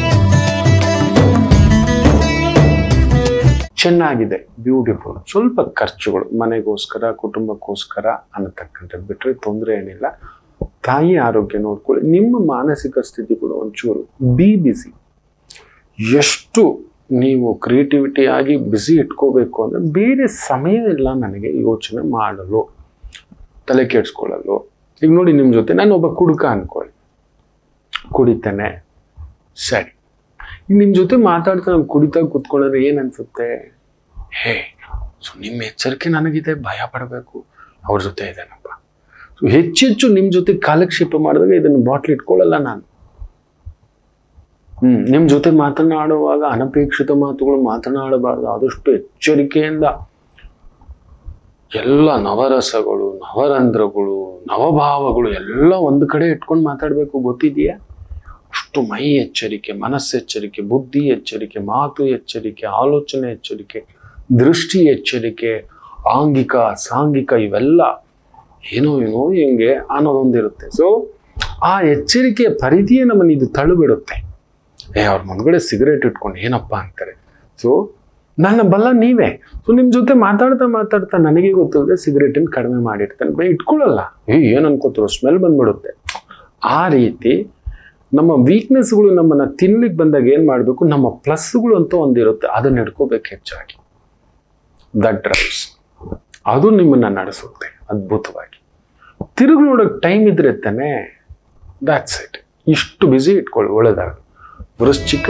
ಚೆನ್ನಾಗಿದೆ, ಬ್ಯೂಟಿಫುಲ್. ಸ್ವಲ್ಪ ಖರ್ಚುಗಳು ಮನೆಗೋಸ್ಕರ, ಕುಟುಂಬಕ್ಕೋಸ್ಕರ ಅನ್ನತಕ್ಕಂಥದ್ದು ಬಿಟ್ಟರೆ ತೊಂದರೆ ಏನಿಲ್ಲ. ತಾಯಿ ಆರೋಗ್ಯ ನೋಡ್ಕೊಳ್ಳಿ. ನಿಮ್ಮ ಮಾನಸಿಕ ಸ್ಥಿತಿಗಳು ಒಂಚೂರು ಬಿ ಬಿಸಿ. ಎಷ್ಟು ನೀವು ಕ್ರಿಯೇಟಿವಿಟಿ ಆಗಿ ಬ್ಯುಸಿ ಇಟ್ಕೋಬೇಕು ಅಂದರೆ ಬೇರೆ ಸಮಯ ಇಲ್ಲ ನನಗೆ ಯೋಚನೆ ಮಾಡಲು, ತಲೆ ಕೆಡ್ಸ್ಕೊಳ್ಳಲು. ಈಗ ನೋಡಿ, ನಿಮ್ಮ ಜೊತೆ ನಾನು ಒಬ್ಬ ಕುಡುಕ ಅನ್ಕೊಳ್ಳಿ, ಕುಡಿತಾನೆ, ಸರಿ. ಈಗ ನಿಮ್ಮ ಜೊತೆ ಮಾತಾಡ್ತಾ ನಾನು ಕುಡಿತಾ ಕೂತ್ಕೊಳ್ಳೋದ್ರೆ ಏನು ಅನ್ಸುತ್ತೆ? ಹೇ, ಸೊ ನಿಮ್ಮ ಎಚ್ಚರಿಕೆ ನನಗಿದೆ, ಭಯ ಪಡಬೇಕು, ಅವ್ರ ಜೊತೆ ಇದ್ದೇನಪ್ಪ. ಸೊ ಹೆಚ್ಚೆಚ್ಚು ನಿಮ್ಮ ಜೊತೆ ಕಾಲಕ್ಷೇಪ ಮಾಡಿದಾಗ ಇದನ್ನು ಬಾಟ್ಲ್ ಇಟ್ಕೊಳ್ಳಲ್ಲ ನಾನು. ಹ್ಮ್ ನಿಮ್ಮ ಜೊತೆ ಮಾತನಾಡುವಾಗ ಅನಪೇಕ್ಷಿತ ಮಾತುಗಳು ಮಾತನಾಡಬಾರ್ದು. ಆದಷ್ಟು ಎಚ್ಚರಿಕೆಯಿಂದ ಎಲ್ಲ ನವರಸಗಳು, ನವರಂಧ್ರಗಳು, ನವಭಾವಗಳು ಎಲ್ಲ ಒಂದು ಕಡೆ ಇಟ್ಕೊಂಡು ಮಾತಾಡಬೇಕು. ಗೊತ್ತಿದೆಯಾ? ಅಷ್ಟು ಮೈ ಎಚ್ಚರಿಕೆ, ಮನಸ್ಸೆಚ್ಚರಿಕೆ, ಬುದ್ಧಿ ಎಚ್ಚರಿಕೆ, ಮಾತು ಎಚ್ಚರಿಕೆ, ಆಲೋಚನೆ ಎಚ್ಚರಿಕೆ, ದೃಷ್ಟಿ ಎಚ್ಚರಿಕೆ, ಆಂಗಿಕ ಸಾಂಗಿಕ ಇವೆಲ್ಲ ಏನೋ ಏನೋ ಹಿಂಗೆ ಅನ್ನೋದೊಂದಿರುತ್ತೆ. ಸೊ ಆ ಎಚ್ಚರಿಕೆಯ ಪರಿಧಿಯೇ ನಮ್ಮನ್ನು ಇದು ತಳ್ಳಿಬಿಡುತ್ತೆ. ಏ ಅವ್ರ ಮುಂದ್ಗಡೆ ಸಿಗರೇಟ್ ಇಟ್ಕೊಂಡು ಏನಪ್ಪ ಅಂತಾರೆ. ಸೊ ನನ್ನ ಬಲ್ಲ ನೀವೇ. ಸೊ ನಿಮ್ಮ ಜೊತೆ ಮಾತಾಡ್ತಾ ಮಾತಾಡ್ತಾ ನನಗೆ ಗೊತ್ತಿಲ್ಲದೆ ಸಿಗರೇಟನ್ನು ಕಡಿಮೆ ಮಾಡಿರ್ತಾನೆ, ಬೈ ಇಟ್ಕೊಳ್ಳಲ್ಲ. ಏ ಏನು ಅನ್ಕೋತಿರೋ, ಸ್ಮೆಲ್ ಬಂದ್ಬಿಡುತ್ತೆ. ಆ ರೀತಿ ನಮ್ಮ ವೀಕ್ನೆಸ್ಗಳು ನಮ್ಮನ್ನು ತಿನ್ಲಿಕ್ಕೆ ಬಂದಾಗ ಏನು ಮಾಡಬೇಕು, ನಮ್ಮ ಪ್ಲಸ್ಗಳು ಅಂತ ಒಂದಿರುತ್ತೆ, ಅದನ್ನ ಇಟ್ಕೋಬೇಕು ಹೆಚ್ಚಾಗಿ. ದಟ್ ಡ್ರೈವ್ಸ್, ಅದು ನಿಮ್ಮನ್ನು ನಡೆಸುತ್ತೆ ಅದ್ಭುತವಾಗಿ. ತಿರುಗಿ ನೋಡೋಕೆ ಟೈಮ್ ಇದ್ರೆ ತಾನೆ, ದಾಟ್ಸ್ ಇಟ್. ಇಷ್ಟು ಬ್ಯುಸಿ ಇಟ್ಕೊಳ್ಳಿ, ಒಳ್ಳೆದಾಗ. ವೃಶ್ಚಿಕ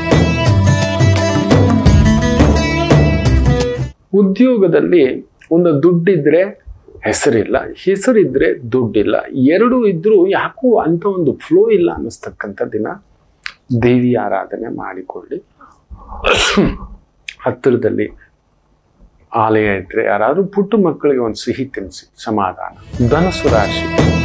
ಉದ್ಯೋಗದಲ್ಲಿ ಒಂದು ದುಡ್ಡಿದ್ರೆ ಹೆಸರಿಲ್ಲ, ಹೆಸರಿದ್ರೆ ದುಡ್ಡಿಲ್ಲ, ಎರಡೂ ಇದ್ರೂ ಯಾಕೋ ಅಂತ ಒಂದು ಫ್ಲೋ ಇಲ್ಲ ಅನ್ನಿಸ್ತಕ್ಕಂಥ ದಿನ. ದೇವಿ ಆರಾಧನೆ ಮಾಡಿಕೊಳ್ಳಿ. ಹತ್ತಿರದಲ್ಲಿ ಆಲಯ ಇದ್ರೆ ಯಾರಾದ್ರೂ ಪುಟ್ಟ ಮಕ್ಕಳಿಗೆ ಒಂದು ಸಿಹಿ ತಿನ್ನಿಸಿ, ಸಮಾಧಾನ. ಧನಸ್ಸು ರಾಶಿ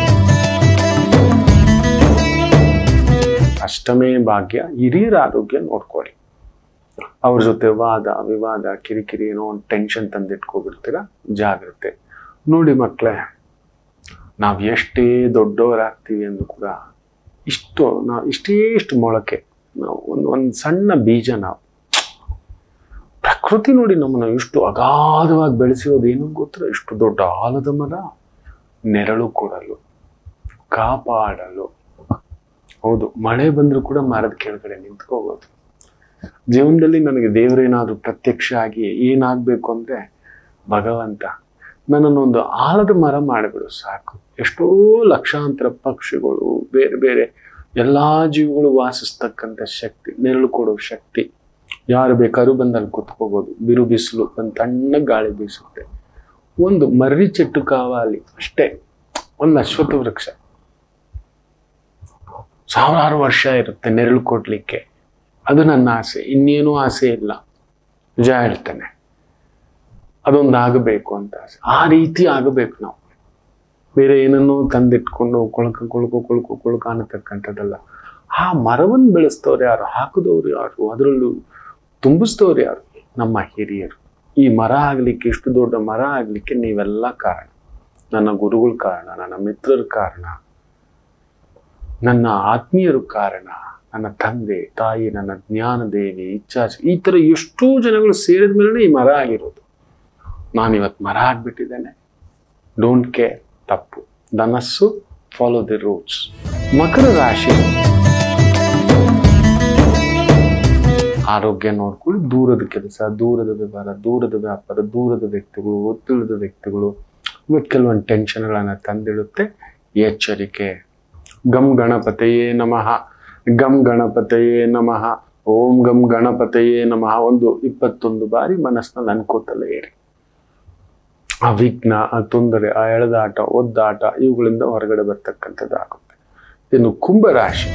ಅಷ್ಟಮೇ ಭಾಗ್ಯ. ಹಿರಿಯರ ಆರೋಗ್ಯ ನೋಡ್ಕೊಳ್ಳಿ. ಅವ್ರ ಜೊತೆ ವಾದ ವಿವಾದ, ಕಿರಿಕಿರಿ, ಏನೋ ಒಂದು ಟೆನ್ಷನ್ ತಂದಿಟ್ಕೊಬಿಡ್ತೀರ, ಜಾಗ್ರತೆ. ನೋಡಿ ಮಕ್ಕಳೇ, ನಾವು ಎಷ್ಟೇ ದೊಡ್ಡವರಾಗ್ತೀವಿ ಅಂದ್ರೂ ಕೂಡ ಇಷ್ಟು ನಾವು ಇಷ್ಟೇ ಇಷ್ಟು ಮೊಳಕೆ, ನಾವು ಒಂದು ಒಂದು ಸಣ್ಣ ಬೀಜ. ನಾವು ಪ್ರಕೃತಿ ನೋಡಿ ನಮ್ಮನ್ನು ಇಷ್ಟು ಅಗಾಧವಾಗಿ ಬೆಳೆಸಿರೋದು ಏನು ಗೊತ್ತರ, ಇಷ್ಟು ದೊಡ್ಡ ಆಲದ ಮರ ನೆರಳು ಕೊಡಲು, ಕಾಪಾಡಲು. ಹೌದು, ಮಳೆ ಬಂದರೂ ಕೂಡ ಮರದ ಕೆಳಗಡೆ ನಿಂತ್ಕೋಬೋದು. ಜೀವನದಲ್ಲಿ ನನಗೆ ದೇವರೇನಾದ್ರೂ ಪ್ರತ್ಯಕ್ಷ ಆಗಿ ಏನಾಗಬೇಕು ಅಂದರೆ, ಭಗವಂತ ನನ್ನನ್ನೊಂದು ಆಲದ ಮರ ಮಾಡಿಬಿಡು ಸಾಕು. ಎಷ್ಟೋ ಲಕ್ಷಾಂತರ ಪಕ್ಷಿಗಳು, ಬೇರೆ ಬೇರೆ ಎಲ್ಲ ಜೀವಿಗಳು ವಾಸಿಸ್ತಕ್ಕಂಥ ಶಕ್ತಿ, ನೆರಳು ಕೊಡೋ ಶಕ್ತಿ. ಯಾರು ಬೇಕಾದ್ರೂ ಬಂದಲ್ಲಿ ಕುತ್ಕೋಬೋದು. ಬಿರು ಬಿಸಿಲು ಒಂದು ತಣ್ಣ ಗಾಳಿ ಬೀಸುತ್ತೆ. ಒಂದು ಮರ್ರಿ ಚೆಟ್ಟು ಕಾವಾಲಿ ಅಷ್ಟೇ, ಒಂದು ಅಶ್ವತ್ಥ ವೃಕ್ಷ ಸಾವಿರಾರು ವರ್ಷ ಇರುತ್ತೆ ನೆರಳು ಕೊಡ್ಲಿಕ್ಕೆ. ಅದು ನನ್ನ ಆಸೆ, ಇನ್ನೇನೂ ಆಸೆ ಇಲ್ಲ. ನಿಜ ಹೇಳ್ತೇನೆ, ಅದೊಂದು ಆಗಬೇಕು ಅಂತ ಆಸೆ. ಆ ರೀತಿ ಆಗಬೇಕು ನಾವು. ಬೇರೆ ಏನನ್ನೋ ತಂದಿಟ್ಕೊಂಡು ಕೊಳಕ ಕೊಳಕು ಕೊಳಕು ಕೊಳಕ ಅನ್ನತಕ್ಕಂಥದ್ದಲ್ಲ. ಆ ಮರವನ್ನು ಬೆಳೆಸ್ತವ್ರು ಯಾರು, ಹಾಕಿದವ್ರು ಯಾರು, ಅದರಲ್ಲೂ ತುಂಬಿಸ್ತವ್ರು ಯಾರು? ನಮ್ಮ ಹಿರಿಯರು. ಈ ಮರ ಆಗ್ಲಿಕ್ಕೆ, ಇಷ್ಟು ದೊಡ್ಡ ಮರ ಆಗ್ಲಿಕ್ಕೆ ನೀವೆಲ್ಲ ಕಾರಣ. ನನ್ನ ಗುರುಗಳ ಕಾರಣ, ನನ್ನ ಮಿತ್ರರ ಕಾರಣ, ನನ್ನ ಆತ್ಮೀಯರು ಕಾರಣ, ನನ್ನ ತಂದೆ ತಾಯಿ, ನನ್ನ ಜ್ಞಾನ ದೇವಿ, ಇಚ್ಛಾಶಿ, ಈ ಥರ ಎಷ್ಟೋ ಜನಗಳು ಸೇರಿದ ಮೇಲೆ ಈ ಮರ ಆಗಿರೋದು. ನಾನಿವತ್ತು ಮರ ಆಗ್ಬಿಟ್ಟಿದ್ದೇನೆ. ಡೋಂಟ್ ಕೇರ್, ತಪ್ಪು. ಧನಸ್ಸು, ಫಾಲೋ ದಿ ರೂಟ್ಸ್. ಮಕರ ರಾಶಿ ಆರೋಗ್ಯ ನೋಡ್ಕೊಳ್ಳಿ. ದೂರದ ಕೆಲಸ, ದೂರದ ವ್ಯವಹಾರ, ದೂರದ ವ್ಯಾಪಾರ, ದೂರದ ವ್ಯಕ್ತಿಗಳು, ಒತ್ತಡದ ವ್ಯಕ್ತಿಗಳು ಇವತ್ತು ಕೆಲವೊಂದು ಟೆನ್ಷನ್ಗಳನ್ನು ತಂದಿಡುತ್ತೆ. ಎಚ್ಚರಿಕೆ. ಗಂ ಗಣಪತಯೇ ನಮಃ, ಗಂ ಗಣಪತಯೇ ನಮಃ, ಓಂ ಗಂ ಗಣಪತಯೇ ನಮಃ ಒಂದು ಇಪ್ಪತ್ತೊಂದು ಬಾರಿ ಮನಸ್ಸಿನಲ್ಲಿ ಅನ್ಕೋತಲೇ ಇರಿ. ಆ ವಿಘ್ನ, ಆ ತೊಂದರೆ, ಆ ಎಳೆದಾಟ, ಒದ್ದಾಟ ಇವುಗಳಿಂದ ಹೊರಗಡೆ ಬರ್ತಕ್ಕಂಥದ್ದಾಗುತ್ತೆ. ಇನ್ನು ಕುಂಭರಾಶಿ.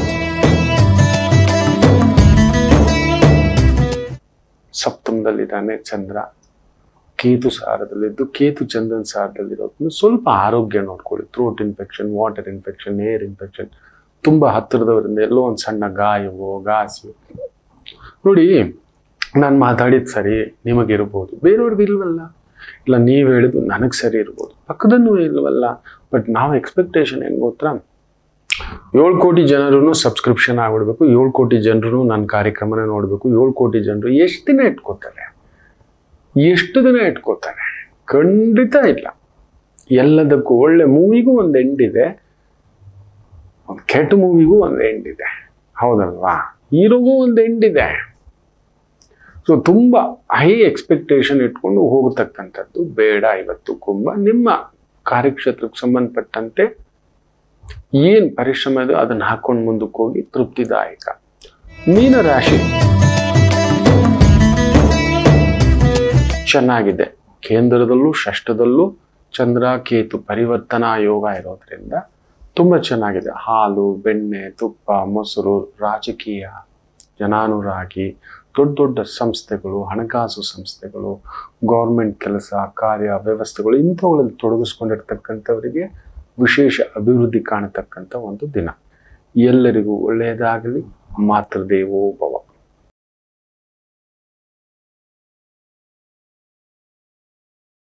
ಸಪ್ತಮದಲ್ಲಿದ್ದಾನೆ ಚಂದ್ರ, ಕೇತು ಸಾರದಲ್ಲಿದ್ದು, ಕೇತು ಚಂದ್ರನ ಸಾರದಲ್ಲಿರೋದ್ರಿಂದ ಸ್ವಲ್ಪ ಆರೋಗ್ಯ ನೋಡ್ಕೊಳ್ಳಿ. Throat infection, water infection, air infection, ತುಂಬ ಹತ್ತಿರದವರಿಂದ ಎಲ್ಲೋ ಒಂದು ಸಣ್ಣ ಗಾಯವೋ ಗಾಸು. ನೋಡಿ, ನಾನು ಮಾತಾಡಿದ ಸರಿ ನಿಮಗಿರ್ಬೋದು, ಬೇರೆಯವ್ರಿಗೆ ಇಲ್ವಲ್ಲ. ಇಲ್ಲ, ನೀವು ಹೇಳಿದ್ದು ನನಗೆ ಸರಿ ಇರ್ಬೋದು, ಪಕ್ಕದನ್ನೂ ಇಲ್ವಲ್ಲ. ಬಟ್ ನಾವು ಎಕ್ಸ್ಪೆಕ್ಟೇಷನ್ ಏನು ಗೊತ್ತಾ, ಏಳು ಕೋಟಿ ಜನರೂ ಸಬ್ಸ್ಕ್ರಿಪ್ಷನ್ ಆಗ್ಬಿಡ್ಬೇಕು, ಏಳು ಕೋಟಿ ಜನರು ನನ್ನ ಕಾರ್ಯಕ್ರಮನ ನೋಡಬೇಕು, ಏಳು ಕೋಟಿ ಜನರು ಎಷ್ಟು ದಿನ ಇಟ್ಕೋತಾರೆ, ಎಷ್ಟು ದಿನ ಇಟ್ಕೋತಾರೆ? ಖಂಡಿತ ಇಲ್ಲ. ಎಲ್ಲದಕ್ಕೂ ಒಳ್ಳೆ ಮೂವಿಗೂ ಒಂದು ಎಂಡ್ ಇದೆ, ಒಂದು ಕೆಟ್ಟ ಮೂವಿಗೂ ಒಂದು ಎಂಡ್ ಇದೆ, ಹೌದಲ್ವಾ? ಹೀರೋಗೂ ಒಂದು ಎಂಡ್ ಇದೆ. ಸೊ ತುಂಬ ಹೈ ಎಕ್ಸ್ಪೆಕ್ಟೇಷನ್ ಇಟ್ಕೊಂಡು ಹೋಗತಕ್ಕಂಥದ್ದು ಬೇಡ ಇವತ್ತು. ಕುಂಭ, ನಿಮ್ಮ ಕಾರ್ಯಕ್ಷೇತ್ರಕ್ಕೆ ಸಂಬಂಧಪಟ್ಟಂತೆ ಏನು ಪರಿಶ್ರಮ ಇದೆ ಅದನ್ನು ಹಾಕೊಂಡು ಮುಂದಕ್ಕೆ ಹೋಗಿ ತೃಪ್ತಿದಾಯಕ. ಮೀನರಾಶಿ ಚೆನ್ನಾಗಿದೆ. ಕೇಂದ್ರದಲ್ಲೂ ಷಷ್ಠದಲ್ಲೂ ಚಂದ್ರ ಕೇತು ಪರಿವರ್ತನಾ ಯೋಗ ಇರೋದ್ರಿಂದ ತುಂಬ ಚೆನ್ನಾಗಿದೆ. ಹಾಲು, ಬೆಣ್ಣೆ, ತುಪ್ಪ, ಮೊಸರು, ರಾಜಕೀಯ, ಜನಾನುರಾಗಿ, ದೊಡ್ಡ ದೊಡ್ಡ ಸಂಸ್ಥೆಗಳು, ಹಣಕಾಸು ಸಂಸ್ಥೆಗಳು, ಗೌರ್ಮೆಂಟ್ ಕೆಲಸ, ಕಾರ್ಯ, ವ್ಯವಸ್ಥೆಗಳು ಇಂಥವುಗಳಲ್ಲಿ ತೊಡಗಿಸ್ಕೊಂಡಿರ್ತಕ್ಕಂಥವರಿಗೆ ವಿಶೇಷ ಅಭಿವೃದ್ಧಿ ಕಾಣತಕ್ಕಂಥ ಒಂದು ದಿನ. ಎಲ್ಲರಿಗೂ ಒಳ್ಳೆಯದಾಗಲಿ. ಮಾತೃದೇವೋ ಭವ.